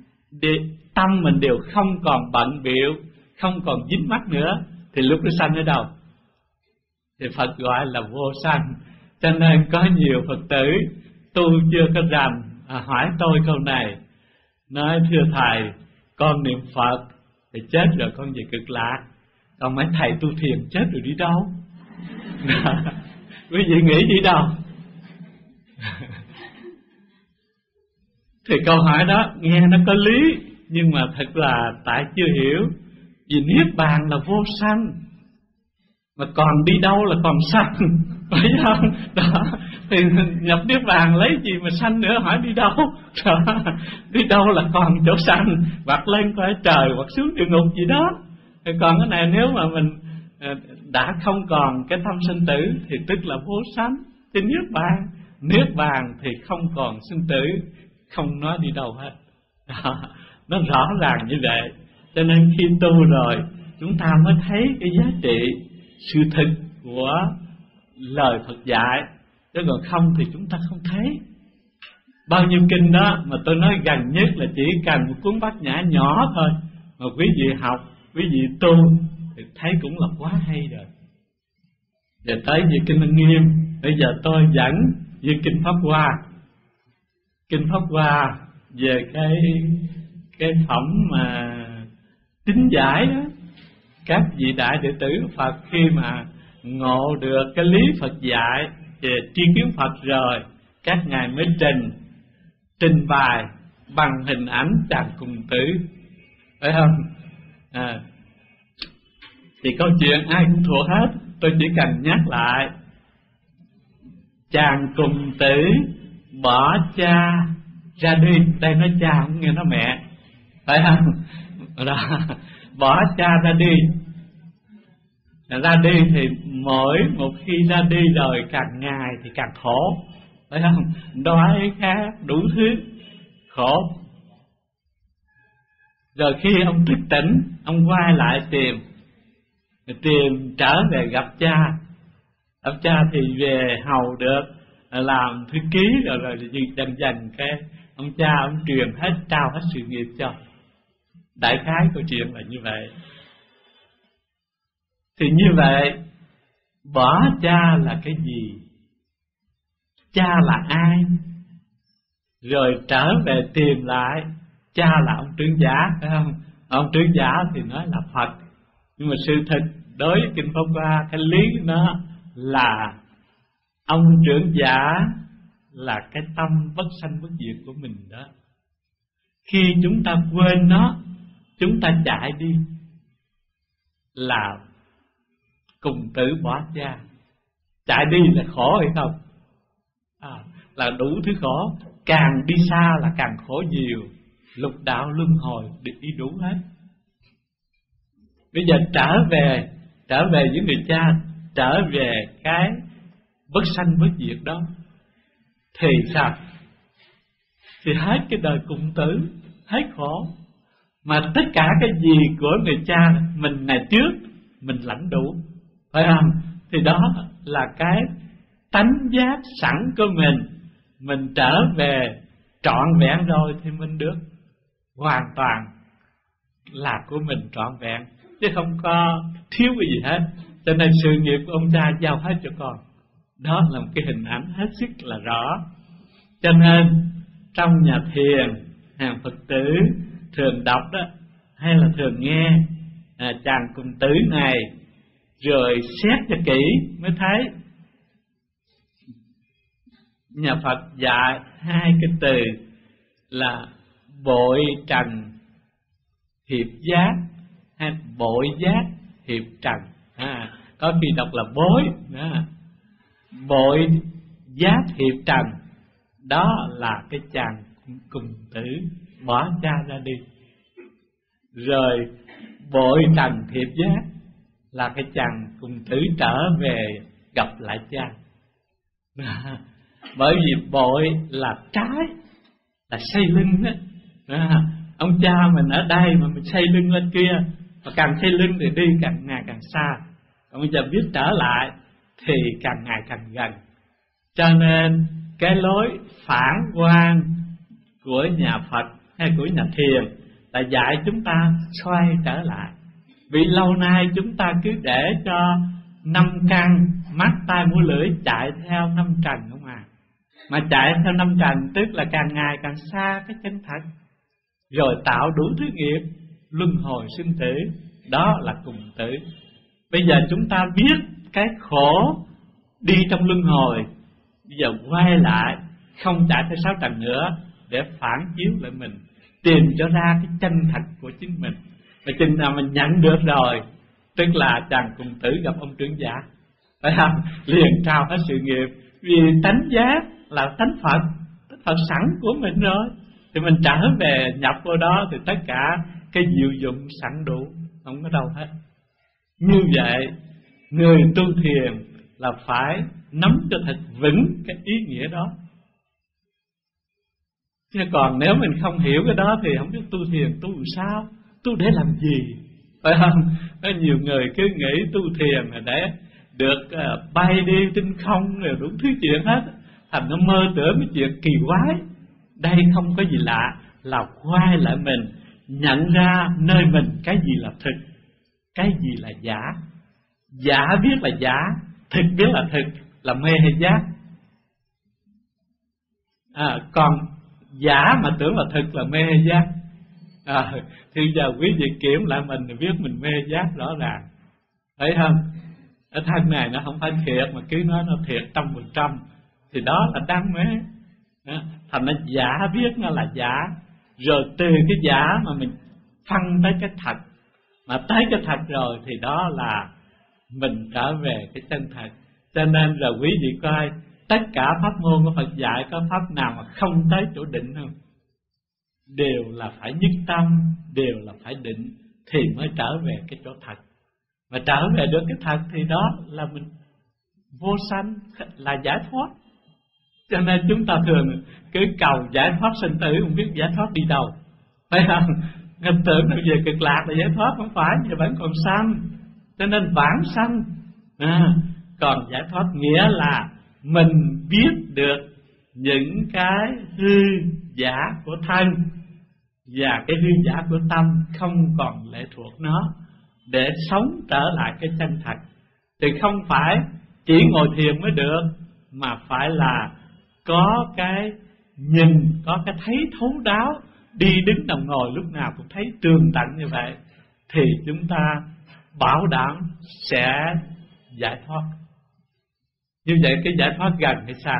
tâm mình đều không còn bận bịu, không còn dính mắc nữa, thì lúc nó sanh ở đâu? Thì Phật gọi là vô sanh. Cho nên có nhiều Phật tử tu chưa có rành à, hỏi tôi câu này, nói thưa thầy, con niệm Phật thì chết rồi con về cực lạc, còn mấy thầy tu thiền chết rồi đi đâu? Quý vị nghĩ đi đâu? Thì câu hỏi đó nghe nó có lý, nhưng mà thật là tại chưa hiểu. Vì niết bàn là vô sanh, mà còn đi đâu là còn sanh, phải không? Đó, thì nhập niết bàn lấy gì mà sanh nữa, hỏi đi đâu? Đó, đi đâu là còn chỗ sanh, hoặc lên cõi trời, hoặc xuống địa ngục gì đó. Thì còn cái này nếu mà mình đã không còn cái tâm sinh tử thì tức là vô sanh. Thì niết bàn, niết bàn thì không còn sinh tử, không nói đi đâu hết. Đó, nó rõ ràng như vậy. Cho nên khi tu rồi chúng ta mới thấy cái giá trị sự thực của lời Phật dạy. Chứ còn không thì chúng ta không thấy. Bao nhiêu kinh đó mà tôi nói gần nhất là chỉ cần một cuốn Bát Nhã nhỏ thôi, mà quý vị học, quý vị tu thì thấy cũng là quá hay rồi. Giờ tới về kinh Lăng Nghiêm, bây giờ tôi dẫn về kinh Pháp Hoa. Kinh Pháp Hoa về cái cái phẩm mà tín giải đó. Các vị đại đệ tử Phật khi mà ngộ được cái lý Phật dạy về tri kiến Phật rồi, các ngài mới trình trình bày bằng hình ảnh chàng cùng tử, phải không? À, thì câu chuyện ai cũng thuộc hết, tôi chỉ cần nhắc lại. Chàng cùng tử bỏ cha ra đi, đây nói cha không nghe nói mẹ, phải không? Đó, bỏ cha ra đi. Ra đi thì mỗi một khi ra đi rồi càng ngày thì càng khổ, phải không? Đói khát đủ thứ khổ. Rồi khi ông thức tỉnh, ông quay lại tìm tìm trở về gặp cha. Gặp cha thì về hầu được, làm thư ký, rồi rồi dần dần cái ông cha ông truyền hết, trao hết sự nghiệp cho. Đại khái câu chuyện là như vậy. Thì như vậy, bỏ cha là cái gì? Cha là ai? rồi trở về tìm lại cha là ông trưởng giả, phải không? Ông trưởng giả thì nói là Phật, nhưng mà sự thật đối với Kinh Pháp Hoa, cái lý nó là ông trưởng giả là cái tâm bất sanh bất diệt của mình đó. Khi chúng ta quên nó, chúng ta chạy đi là cùng tử bỏ cha. Chạy đi là khổ hay không? À, là đủ thứ khổ. Càng đi xa là càng khổ nhiều. Lục đạo luân hồi đi đủ hết. Bây giờ trở về, trở về với người cha, trở về cái bất sanh bất diệt đó, thì sao? Thì hết cái đời cùng tử, hết khổ. Mà tất cả cái gì của người cha mình ngày trước mình lãnh đủ, phải không? Thì đó là cái tánh giác sẵn của mình. Mình trở về trọn vẹn rồi thì mình được hoàn toàn là của mình trọn vẹn, chứ không có thiếu cái gì hết. Cho nên sự nghiệp của ông cha giao hết cho con. Đó là một cái hình ảnh hết sức là rõ. Cho nên trong nhà thiền, hàng Phật tử thường đọc đó, hay là thường nghe à, chàng cùng tử này, rồi xét cho kỹ mới thấy nhà Phật dạy hai cái từ là bội trần hiệp giác, hay bội giác hiệp trần. À, có khi đọc là bối đó. Bội giác hiệp trần, đó là cái chàng cùng tử bỏ cha ra đi. Rồi bội trần hiệp giác là cái chàng cùng tử trở về gặp lại cha. À, bởi vì bội là trái, là xây lưng đó. À, ông cha mình ở đây mà mình xây lưng lên kia, và càng xây lưng thì đi càng ngày càng xa. Còn bây giờ biết trở lại thì càng ngày càng gần. Cho nên cái lối phản quan của nhà Phật hay của nhà thiền là dạy chúng ta xoay trở lại. Vì lâu nay chúng ta cứ để cho năm căn mắt tai mũi lưỡi chạy theo năm trần không à. Mà chạy theo năm trần tức là càng ngày càng xa cái chân thật, rồi tạo đủ thứ nghiệp luân hồi sinh tử. Đó là cùng tử. Bây giờ chúng ta biết cái khổ đi trong luân hồi, bây giờ quay lại không chạy theo sáu trần nữa, để phản chiếu lại mình, tìm cho ra cái chân thật của chính mình. Và chừng nào mình nhận được rồi, tức là chàng cùng tử gặp ông trưởng giả, phải không? Liền trao hết sự nghiệp. Vì tánh giác là tánh Phật, tánh Phật sẵn của mình rồi, thì mình trở về nhập vô đó thì tất cả cái diệu dụng sẵn đủ, không có đâu hết. Như vậy người tu thiền là phải nắm cho thật vững cái ý nghĩa đó. Chứ còn nếu mình không hiểu cái đó thì không biết tu thiền tu sao, tu để làm gì, phải không? Có nhiều người cứ nghĩ tu thiền là để được uh, bay đi tinh không rồi đủ thứ chuyện hết, thành nó mơ tưởng cái chuyện kỳ quái. Đây không có gì lạ, là quay lại mình, nhận ra nơi mình cái gì là thực, cái gì là giả. Giả biết là giả, thực biết là thực, là mê hay giác. À, còn giả mà tưởng là thực là mê hay giác. À, thì giờ quý vị kiểm lại mình thì biết mình mê giác rõ ràng, thấy không? Ở thân này nó không phải thiệt, mà cứ nói nó thiệt trăm phần trăm thì đó là đang mê. À, thành nó giả biết nó là giả, rồi từ cái giả mà mình phân tới cái thật, mà tới cái thật rồi thì đó là mình trở về cái chân thật. Cho nên rồi quý vị coi, tất cả pháp môn của Phật dạy có pháp nào mà không tới chỗ định không? Đều là phải nhất tâm, đều là phải định thì mới trở về cái chỗ thật. Mà trở về được cái thật thì đó là mình vô sanh, là giải thoát. Cho nên chúng ta thường cứ cầu giải thoát sinh tử, không biết giải thoát đi đâu, phải không? Ngân tưởng là về cực lạc là giải thoát, không phải, giờ vẫn còn sanh. Cho nên vãng sanh. À, còn giải thoát nghĩa là mình biết được những cái hư giả của thân và cái hư giả của tâm, không còn lệ thuộc nó, để sống trở lại cái chân thật. Thì không phải chỉ ngồi thiền mới được, mà phải là có cái nhìn có cái thấy thấu đáo, đi đứng nằm ngồi lúc nào cũng thấy tường tận như vậy, thì chúng ta bảo đảm sẽ giải thoát. Như vậy cái giải thoát gần hay xa?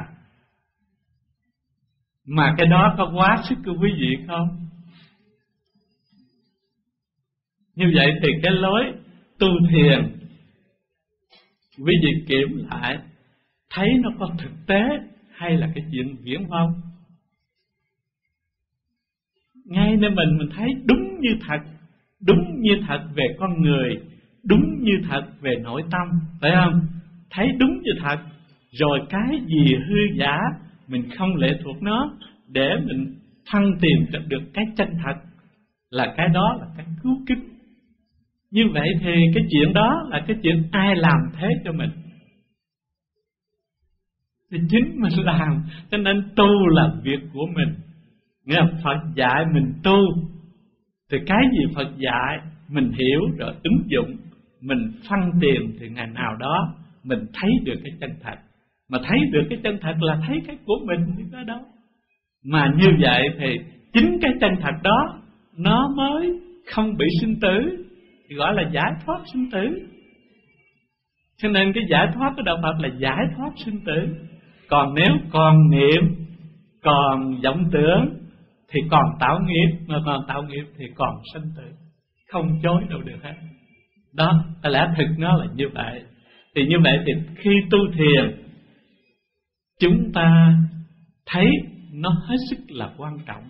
Mà cái đó có quá sức của quý vị không? Như vậy thì cái lối tu thiền, quý vị kiểm lại thấy nó có thực tế hay là cái chuyện viển vông. Ngay nơi mình mình thấy đúng như thật, đúng như thật về con người, đúng như thật về nội tâm, phải không? Thấy đúng như thật, rồi cái gì hư giả mình không lệ thuộc nó, để mình phân tìm được cái chân thật, là cái đó là cái cứu kính. Như vậy thì cái chuyện đó là cái chuyện ai làm thế cho mình? Thì chính mình làm. Cho nên tu là việc của mình. Nghe Phật dạy mình tu, thì cái gì Phật dạy mình hiểu rồi ứng dụng, mình phân tiền thì ngày nào đó mình thấy được cái chân thật. Mà thấy được cái chân thật là thấy cái của mình như cái đó. Mà như vậy thì chính cái chân thật đó nó mới không bị sinh tử, thì gọi là giải thoát sinh tử. Cho nên cái giải thoát của Đạo Phật là giải thoát sinh tử. Còn nếu còn niệm, còn vọng tưởng thì còn tạo nghiệp, mà còn tạo nghiệp thì còn sinh tử, không chối đâu được hết. Đó, có lẽ thực nó là như vậy. Thì như vậy thì khi tu thiền, chúng ta thấy nó hết sức là quan trọng.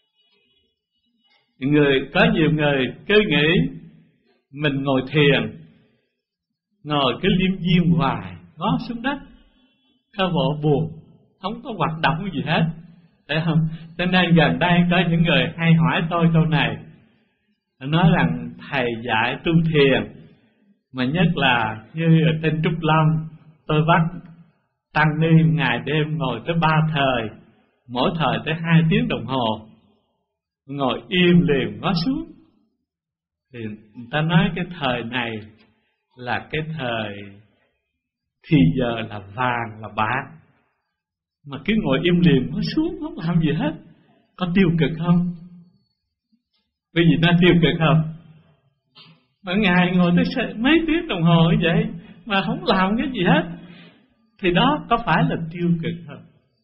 Người có nhiều người cứ nghĩ mình ngồi thiền, ngồi cứ liêm diêm hoài, ngó xuống đất, có bộ buồn, không có hoạt động gì hết, phải không? Cho nên gần đây có những người hay hỏi tôi câu này, nói rằng thầy dạy tu thiền, mà nhất là như ở trên Trúc Lâm, tôi bắt tăng ni ngày đêm ngồi tới ba thời, mỗi thời tới hai tiếng đồng hồ, ngồi im liền ngó xuống. Thì người ta nói cái thời này là cái thời thì giờ là vàng là bạc, mà cứ ngồi im liền ngó xuống không làm gì hết, có tiêu cực không? Bởi vì nó tiêu cực không? Mỗi ngày ngồi tới mấy tiếng đồng hồ như vậy mà không làm cái gì hết, thì đó có phải là tiêu cực không?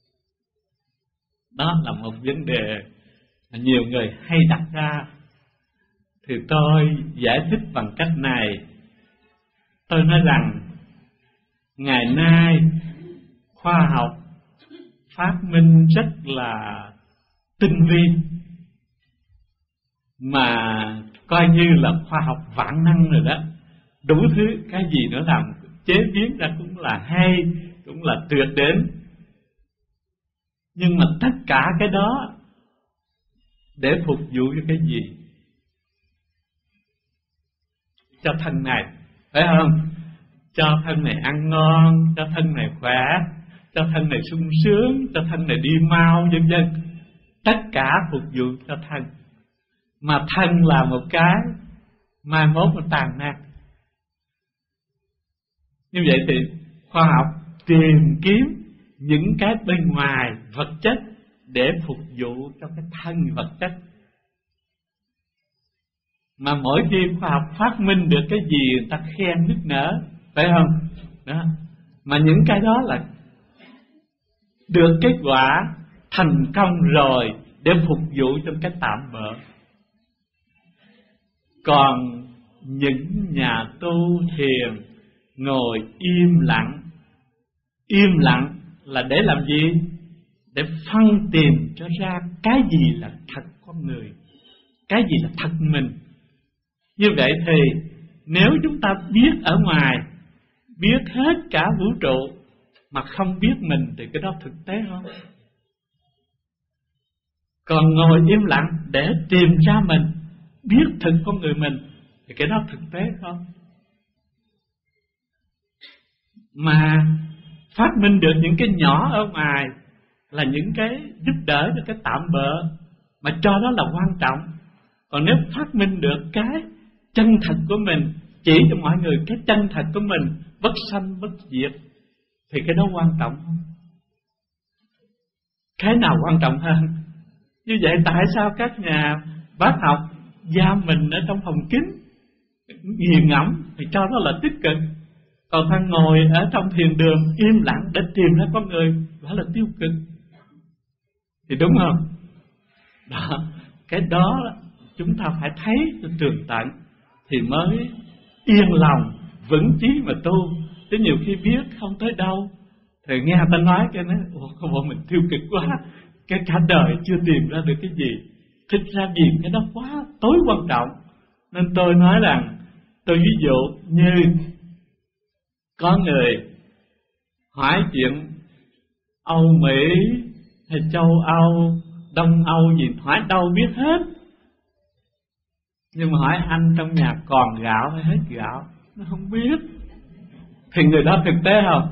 Đó là một vấn đề mà nhiều người hay đặt ra. Thì tôi giải thích bằng cách này. Tôi nói rằng ngày nay khoa học phát minh rất là tinh vi, mà coi như là khoa học vạn năng rồi đó. Đủ thứ, cái gì nữa làm chế biến ra cũng là hay, cũng là tuyệt đến. Nhưng mà tất cả cái đó để phục vụ cho cái gì? Cho thân này, phải không? Cho thân này ăn ngon, cho thân này khỏe, cho thân này sung sướng, cho thân này đi mau, vân vân. Tất cả phục vụ cho thân. Mà thân là một cái mai mốt nó tàn nát. Như vậy thì khoa học tìm kiếm những cái bên ngoài vật chất để phục vụ cho cái thân vật chất. Mà mỗi khi khoa học phát minh được cái gì người ta khen nức nở, phải không? Đó. Mà những cái đó là được kết quả thành công rồi để phục vụ cho cái tạm bợ. Còn những nhà tu thiền ngồi im lặng, im lặng là để làm gì? Để phân tìm cho ra cái gì là thật con người, cái gì là thật mình. Như vậy thì nếu chúng ta biết ở ngoài, biết hết cả vũ trụ mà không biết mình thì cái đó thực tế không? Còn ngồi im lặng để tìm ra mình, biết thực con người mình thì cái đó thực tế không? Mà phát minh được những cái nhỏ ở ngoài là những cái giúp đỡ cho cái tạm bợ, mà cho đó là quan trọng. Còn nếu phát minh được cái chân thật của mình, chỉ cho mọi người cái chân thật của mình, bất sanh bất diệt, thì cái đó quan trọng không? cái nào quan trọng hơn? Như vậy tại sao các nhà bác học giam mình ở trong phòng kín nghiền ngẫm thì cho nó là tích cực, còn thằng ngồi ở trong thiền đường im lặng để tìm ra con người đó là tiêu cực, thì đúng không? Đó, cái đó chúng ta phải thấy cho tường tận thì mới yên lòng vững chí mà tu. Chứ nhiều khi biết không tới đâu thì nghe ta nói cái nói không, bọn mình tiêu cực quá, cái cả đời chưa tìm ra được cái gì. Thực ra điền cái đó quá tối quan trọng. Nên tôi nói rằng, tôi ví dụ như có người hỏi chuyện Âu Mỹ hay châu Âu, Đông Âu gì hỏi đâu biết hết. Nhưng mà hỏi anh trong nhà còn gạo hay hết gạo, nó không biết. Thì người đó thực tế không?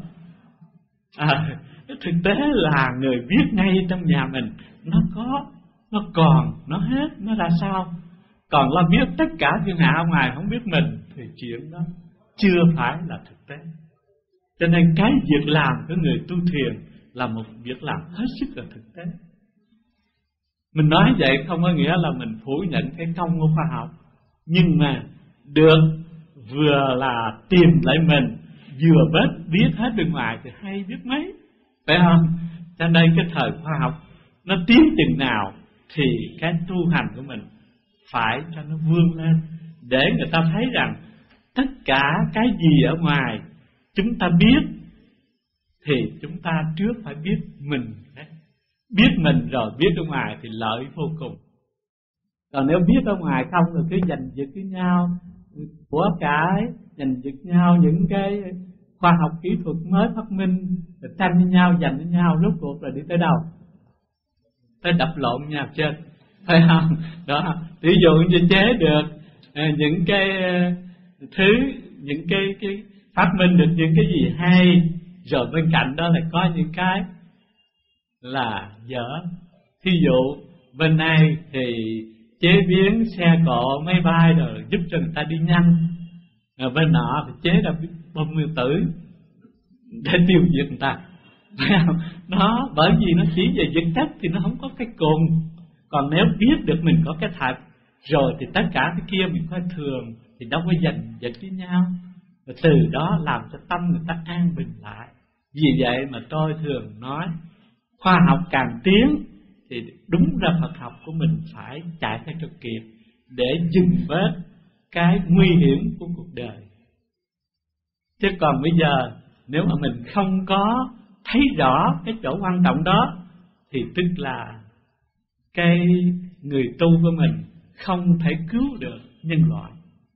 À, thực tế là người biết ngay trong nhà mình nó có, nó còn, nó hết, nó ra sao. Còn là biết tất cả thiên hạ ở ngoài không biết mình thì chuyện đó chưa phải là thực tế. Cho nên cái việc làm của người tu thiền là một việc làm hết sức là thực tế. Mình nói vậy không có nghĩa là mình phủ nhận cái công của khoa học, nhưng mà được vừa là tìm lại mình, vừa bớt biết hết bên ngoài thì hay biết mấy, phải không? Cho nên cái thời khoa học nó tiến chừng nào thì cái tu hành của mình phải cho nó vươn lên, để người ta thấy rằng tất cả cái gì ở ngoài chúng ta biết thì chúng ta trước phải biết mình. Biết mình rồi biết ở ngoài thì lợi vô cùng. Còn nếu biết ở ngoài không rồi cứ giành giật với nhau của cái, giành giật nhau những cái khoa học kỹ thuật mới phát minh, rồi tranh với nhau, giành với nhau, rốt cuộc rồi đi tới đâu? Tới đập lộn nhau trên, phải không? Đó, ví dụ như chế được những cái thứ, những cái cái phát minh được những cái gì hay, rồi bên cạnh đó là có những cái là dở. Thí dụ bên này thì chế biến xe cộ, máy bay rồi giúp cho người ta đi nhanh, rồi bên nọ thì chế ra bom nguyên tử để tiêu diệt người ta. Nó bởi vì nó chỉ về vật chất thì nó không có cái cùng. Còn nếu biết được mình có cái thật rồi thì tất cả cái kia mình coi thường thì đâu có giành giật với nhau. Và từ đó làm cho tâm người ta an bình lại. Vì vậy mà tôi thường nói khoa học càng tiến thì đúng ra Phật học của mình phải chạy theo cho kịp, để dừng bớt cái nguy hiểm của cuộc đời. Chứ còn bây giờ nếu mà mình không có thấy rõ cái chỗ quan trọng đó thì tức là cái người tu của mình không thể cứu được nhân loại.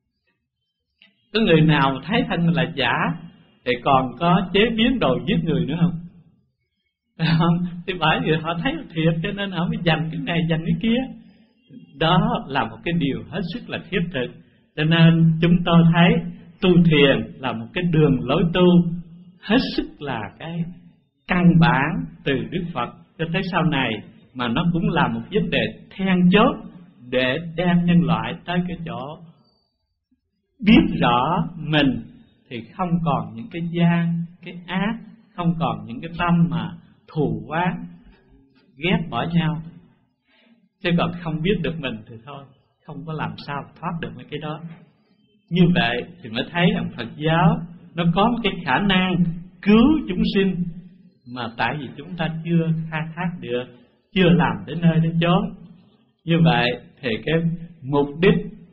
Có người nào thấy thân mình là giả thì còn có chế biến đồ giết người nữa không? Không, thì bởi vì họ thấy thiệt cho nên họ mới dành cái này dành cái kia. Đó là một cái điều hết sức là thiết thực. Cho nên chúng tôi thấy tu thiền là một cái đường lối tu hết sức là cái căn bản từ Đức Phật cho tới sau này, mà nó cũng là một vấn đề then chốt để đem nhân loại tới cái chỗ biết rõ mình thì không còn những cái gian, cái ác, không còn những cái tâm mà thù oán, ghét bỏ nhau. Chứ còn không biết được mình thì thôi, không có làm sao thoát được mấy cái đó. Như vậy thì mới thấy rằng Phật giáo nó có một cái khả năng cứu chúng sinh mà tại vì chúng ta chưa khai thác được, chưa làm đến nơi đến chốn. Như vậy thì cái mục đích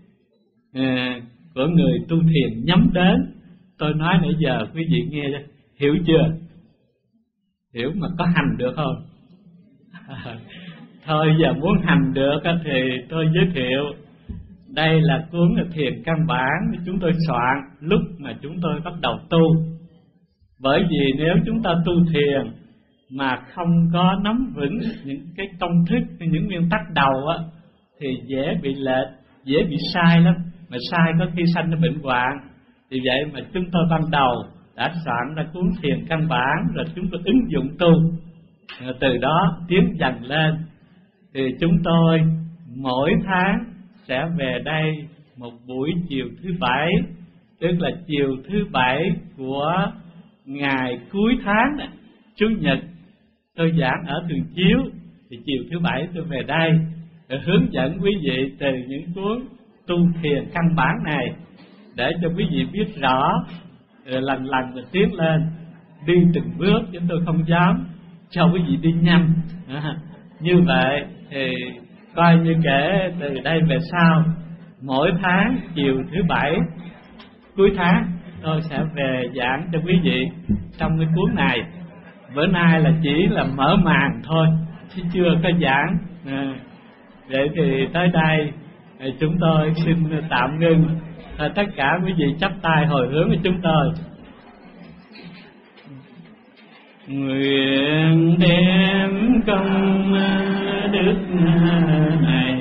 à, của người tu thiền nhắm đến, tôi nói nãy giờ quý vị nghe hiểu chưa? Hiểu mà có hành được không? Thôi giờ muốn hành được thì tôi giới thiệu. Đây là cuốn Thiền Căn Bản chúng tôi soạn lúc mà chúng tôi bắt đầu tu. Bởi vì nếu chúng ta tu thiền mà không có nắm vững những cái công thức, những nguyên tắc đầu á, thì dễ bị lệch, dễ bị sai lắm. Mà sai có khi sanh nó bệnh hoạn. Vì vậy mà chúng tôi ban đầu đã soạn ra cuốn Thiền Căn Bản, rồi chúng tôi ứng dụng tu, rồi từ đó tiến dần lên. Thì chúng tôi mỗi tháng sẽ về đây một buổi chiều thứ bảy, tức là chiều thứ bảy của ngày cuối tháng, Chủ nhật tôi giảng ở Thường Chiếu, thì chiều thứ bảy tôi về đây để hướng dẫn quý vị từ những cuốn tu thiền căn bản này, để cho quý vị biết rõ, rồi lần lần mình tiến lên, đi từng bước, chứ tôi không dám cho quý vị đi nhanh. À, như vậy thì coi như kể từ đây về sau, mỗi tháng chiều thứ bảy cuối tháng tôi sẽ về giảng cho quý vị trong cái cuốn này. Bữa nay là chỉ là mở màn thôi, chứ chưa có giảng. À, vậy thì tới đây chúng tôi xin tạm ngưng. À, tất cả quý vị chắp tay hồi hướng với chúng tôi. Nguyện đem công đức này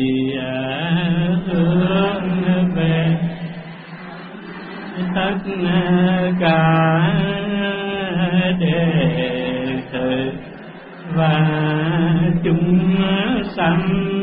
hướng về tất cả đệ tử và chúng sanh